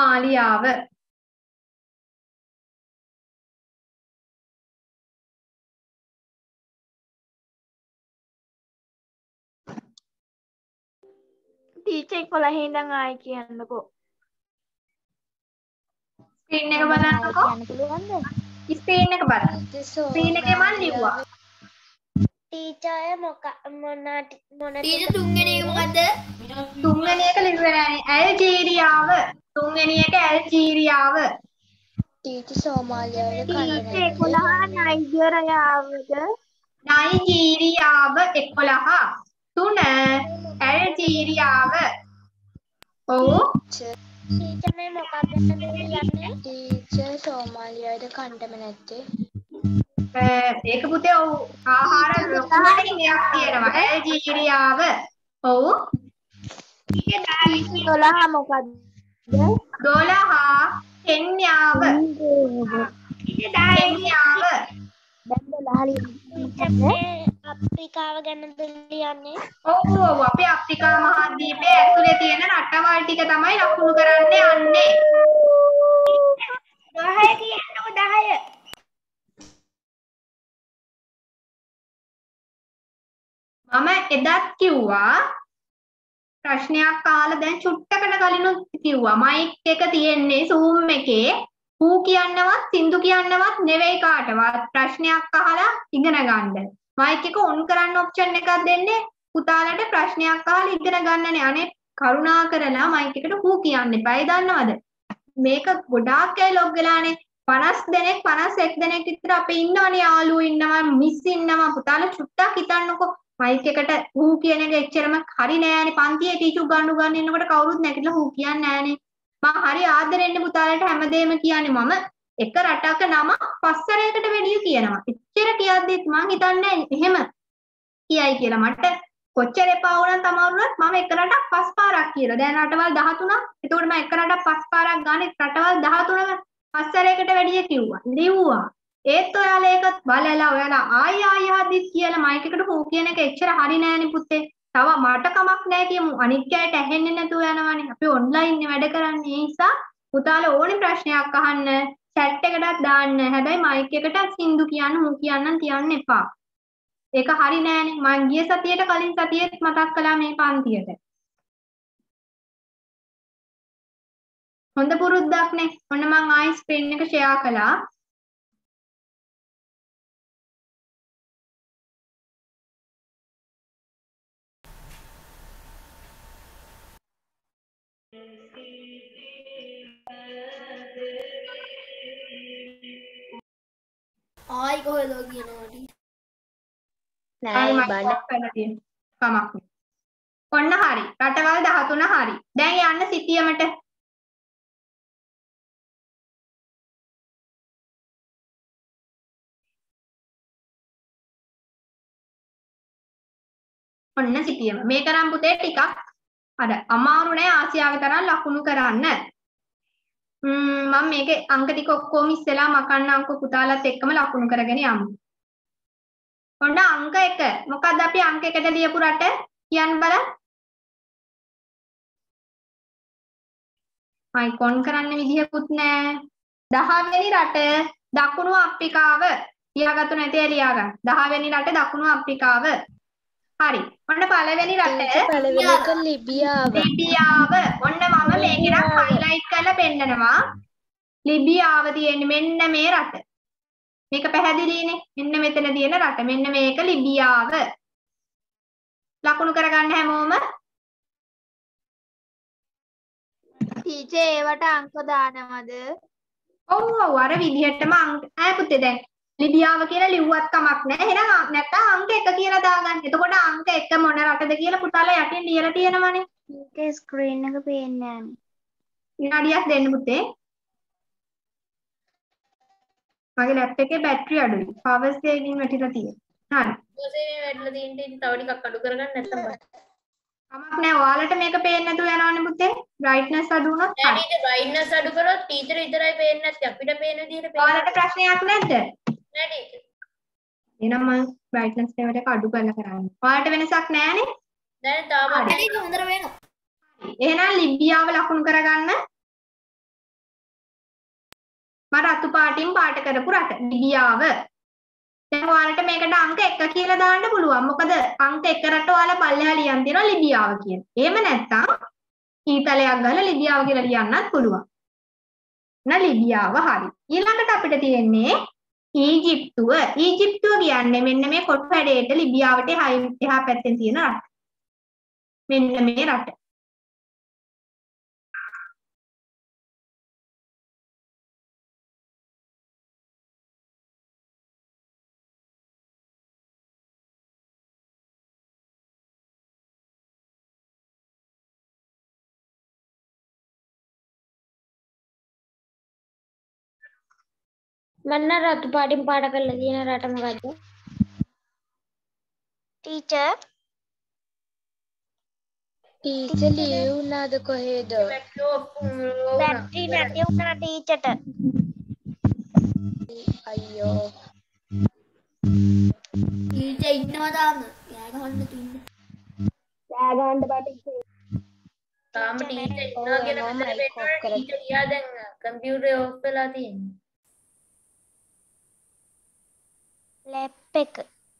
A: සෝමාලියාව.
C: ටීචර් 11 ඉඳන් ආයි කියන්නකෝ.
A: ස්ක්‍රීන් එක බලන්නකෝ.
C: කියන්න පුළුවන්ද?
A: ස්ක්‍රීන් එක බලන්න. ස්ක්‍රීන් එකේ මම ලිව්වා.
C: ටීචර් මොන
B: ටීචර් තුන්වෙනි එක මොකද්ද?
A: තුන්වෙනි එක ලිව්වේ නෑනේ. ඇල්ජීරියාව. තුන්වෙනි එක ඇල්ජීරියාව.
C: ටීචර් සෝමාලියාවේ කන්නේ.
A: නයිජීරියාව 11. 3 ඇල්ජීරියාව. ඔව්.
C: ටීචර් මේ මොකක්ද කියන්නේ? ටීචර් සෝමාලියාවේ කන්නම නැත්තේ.
A: ඒක පුතේ ඔව් ආහාර ලොකුවට හිමියක් තියෙනවා ඇල්ජීරියාව. ඔව්. ඊට
C: 12 මොකක්ද?
A: 12 කෙන්යාව. ඊට 10 කෙන්යාව.
C: අප්‍රිකාව ගැනද ලියන්නේ?
A: ඔව් අපේ අප්‍රිකා මහද්වීපයේ ඇතුලේ තියෙන රටවල් ටික තමයි ලකුණු කරන්න යන්නේ. 10 කියන්නකො 10. මම එදත් කිව්වා ප්‍රශ්නයක් අහලා දැන් චුට්ටකට කලිනුත් කිව්වා මයික් එක තියෙන්නේ Zoom එකේ හූ කියන්නවත් සින්දු කියන්නවත් නෙවෙයි කාටවත් ප්‍රශ්නයක් අහලා ඉගෙන ගන්න. මයික් එක ඔන් කරන්න ඔප්ෂන් එකක් දෙන්නේ පුතාලට ප්‍රශ්නයක් අහලා ඉගෙන ගන්නනේ. අනේ කරුණා කරලා මයික් එකට හූ කියන්න එපා. ඒ දන්නවද? මේක ගොඩාක් අය ලොග් වෙලානේ 50 දෙනෙක් 51 දෙනෙක් විතර අපේ ඉන්නවනේ යාළුවෝ ඉන්නවා මිස් ඉන්නවා පුතාලා චුට්ටක් හිතන්නකෝ මයික් එකට හූ කියන එක එච්චරම හරි නෑනේ පන්තියේ ටීචර් උගන්වන්න ඉන්නකොට කවුරුත් නැගිටලා හූ කියන්නේ නෑනේ මම හරි ආදරෙන්නේ පුතාලට හැමදේම කියන්නේ මම එක රටක නම පස්සරයකට වැඩිය කියනවා එච්චර කියද්දිත් මං හිතන්නේ එහෙම කියයි කියලා මට කොච්චර එපා වුණත් අමාරුවත් මම එක රටක් පස් පාරක් කියලා දැන් රටවල් 13ක් එතකොට මම එක රටක් පස් පාරක් ගානේ රටවල් 13ක පස්සරයකට වැඩිය කිව්වා ලිව්වා ඒත් ඔයාලා ඒකත් බලලා ඔයාලා ආයි හදිස් කියලා මයික් එකට හෝ කියන එක එච්චර හරි නෑනේ පුතේ. තව මට කමක් නෑ කියමු. අනිත් අයට ඇහෙන්නේ නැතුව යනවානේ. අපි ඔන්ලයින් නේ වැඩ කරන්නේ. ඒ නිසා පුතාලා ඕනි ප්‍රශ්නයක් අහන්න chat එකටත් දාන්න. හැබැයි මයික් එකට සින්දු කියන්න මු කියන්න තියන්න එපා. ඒක හරි නෑනේ. මම ගිය සතියේට කලින් සතියේත් මතක් කළා මේ පන්තියට. හොඳ පුරුද්දක් නේ. ඔන්න මම ආයි ස්ක්‍රීන් එක ෂෙයා කළා.
B: ආයි කොහෙද කියනවලු
A: නෑ බඩ කමක් නෑ. ඔන්න හරි. රටවල් 13 හරි. දැන් යන්න සිටියමට. ඔන්න සිටියම. මේක නම් පුතේ ටිකක් අර අමාරු නෑ ආසියාවේ තරම් ලකුණු කරන්න. මම මේකේ අංක ටික ඔක්කොම ඉස්සෙලා මකන්න අංක පුතාලත් එක්කම ලකුණු කරගෙන යමු. ඔන්න අංක 1. මොකද්ද අපි අංක 1ට ලියපු රට? කියන්න බලන්න. අයිකොන් කරන්න විදිහකුත් නෑ. 10 වෙනි රට දකුණු අප්‍රිකාව. ලියාගත්තු නැති අය ලියාගන්න. 10 වෙනි රට දකුණු අප්‍රිකාව. හරි. ඔන්න පළවෙනි රට
C: පළවෙනි එක ලිබියාව.
A: ලිබියාව. ඔන්න මම මේක නම් හයිලයිට් කරලා පෙන්නනවා. ලිබියාව තියෙන්නේ මෙන්න මේ රට. මේක පැහැදිලිනේ. මෙන්න මෙතන තියෙන රට. මෙන්න මේක ලිබියාව. ලකුණු කරගන්න හැමෝම.
C: ටීචර් ඒවට අංක දානවද?
A: ඔව් අර විදිහටම අංක පුතේ දැන් ලිබියාව කියලා ලිව්වත් කමක් නැහැ. එහෙනම් නැත්නම් අංක 1 කියලා දාගන්න. එතකොට අංක 1 මොන රටද කියලා පුතාලා යටින් ලියලා තියෙනවනේ.
C: මේකේ ස්ක්‍රීන් එක පේන්නේ නැහැ.
A: විනාඩියක් දෙන්න පුතේ. මගේ ලැප් එකේ බැටරි අඩුයි. පවර් සේවින් වැටිලා තියෙනවා. හරි.
B: පවර් සේවින් වැටිලා තියෙන ඉතින් තව ටිකක් අඩු කරගන්න නැත්තම් බෑ.
A: කමක් නැහැ. ඔයාලට මේක පේන්නේ නැතුව යනවනේ පුතේ. බ්‍රයිට්නස් අඩු වුණොත්
B: නෑ ටීචර් බ්‍රයිට්නස් අඩු කරොත් ටීචර් විතරයි පේන්නේ නැත්තේ අපිට පේන විදිහට පේන්නේ.
A: ඔයාලට ප්‍රශ්නයක් නැද්ද?
B: නෑ ටීචර්.
A: එහෙනම් මම බ්‍රයිට්නස් ලෙවල් එක අඩු කරලා කරන්නේ. ඔයාලට වෙනසක් නැහැනේ?
B: නෑ තාම ටීචර් හොඳට වෙනවා.
A: එහෙනම් ලිබියාව ලකුණු කරගන්න. මම රතු පාටින් පාට කරපු රට ලිබියාව. දැන් ඔයාලට මේකට අංක 1 කියලා දාන්න පුළුවන්. මොකද අංක 1 රට ඔයාලා පල්ලෙහා ලියන් තියෙනවා ලිබියාව කියලා. එහෙම නැත්නම් ඊතලයක් ගහලා ලිබියාව කියලා ලියන්නත් පුළුවන්. ලිබියාව හරි. ඊළඟට අපිට තියෙන්නේ ඊජිප්තුව. ඊජිප්තුව කියන්නේ මෙන්න මේ කොටු හැඩයට ලිබියාවට එහා පැත්තෙන් තියෙන රට. මෙන්න මේ රට.
C: මන්න රතු පාටින් පාට කරලා තියෙන රට මොකද්ද? ටීචර් ලියුණාද කොහෙද? බැටරි නැති වුණා ටීචර්ට. අයියෝ.
B: ටීචර් ඉන්නවා තාම. යා ගහන්න තින්නේ.
C: යා ගන්න බටි.
G: තාම ටීචර් ඉන්නවා කියලා මෙතන වෙනවා. ටීචර් ගියා දැන් කම්පියුටරේ ඔෆ් වෙලා තියෙනවා.
C: ලැප් එක.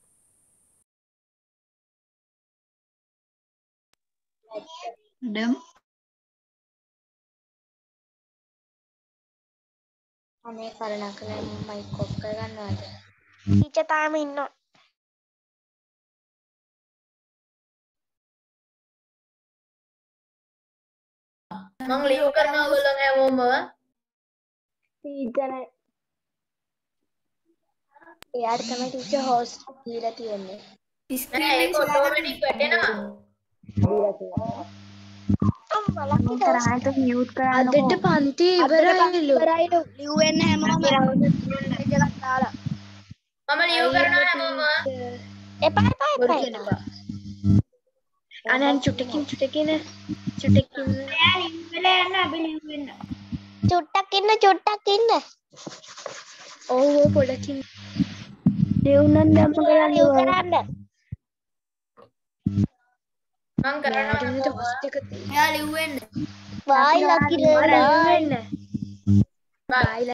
F: ඩම්
C: අනේ කරුණාකරලා මයික් ඔෆ් කරගන්නවද? ටීචර් තාම ඉන්නවා.
G: මම ලියු කරනවා ඔයගොල්ලෝ හැමෝම.
C: ටීචර් එයාට තමයි ටීචර් හොස්ට් දීලා තියෙන්නේ.
G: නෑ ඒක ඔටෝමැටික් වැටෙනවා.
F: කරාට මියුට් කරන්න
C: අදට පන්ති ඉවරයිලු.
E: ලිව්වෙන්න හැමෝම
G: මම ලියු කරනවා හැමෝම.
C: එපා එපා. අනන් චුට්ටකින් චුට්ටක් ඉන්න. ඔව් පොඩකින් ලියුණන් දැම්ම කරන්න.
G: මම කරනවා.
B: එයා ලිව්වෙන්න.
C: බායි ලකිරේ.
G: බයි.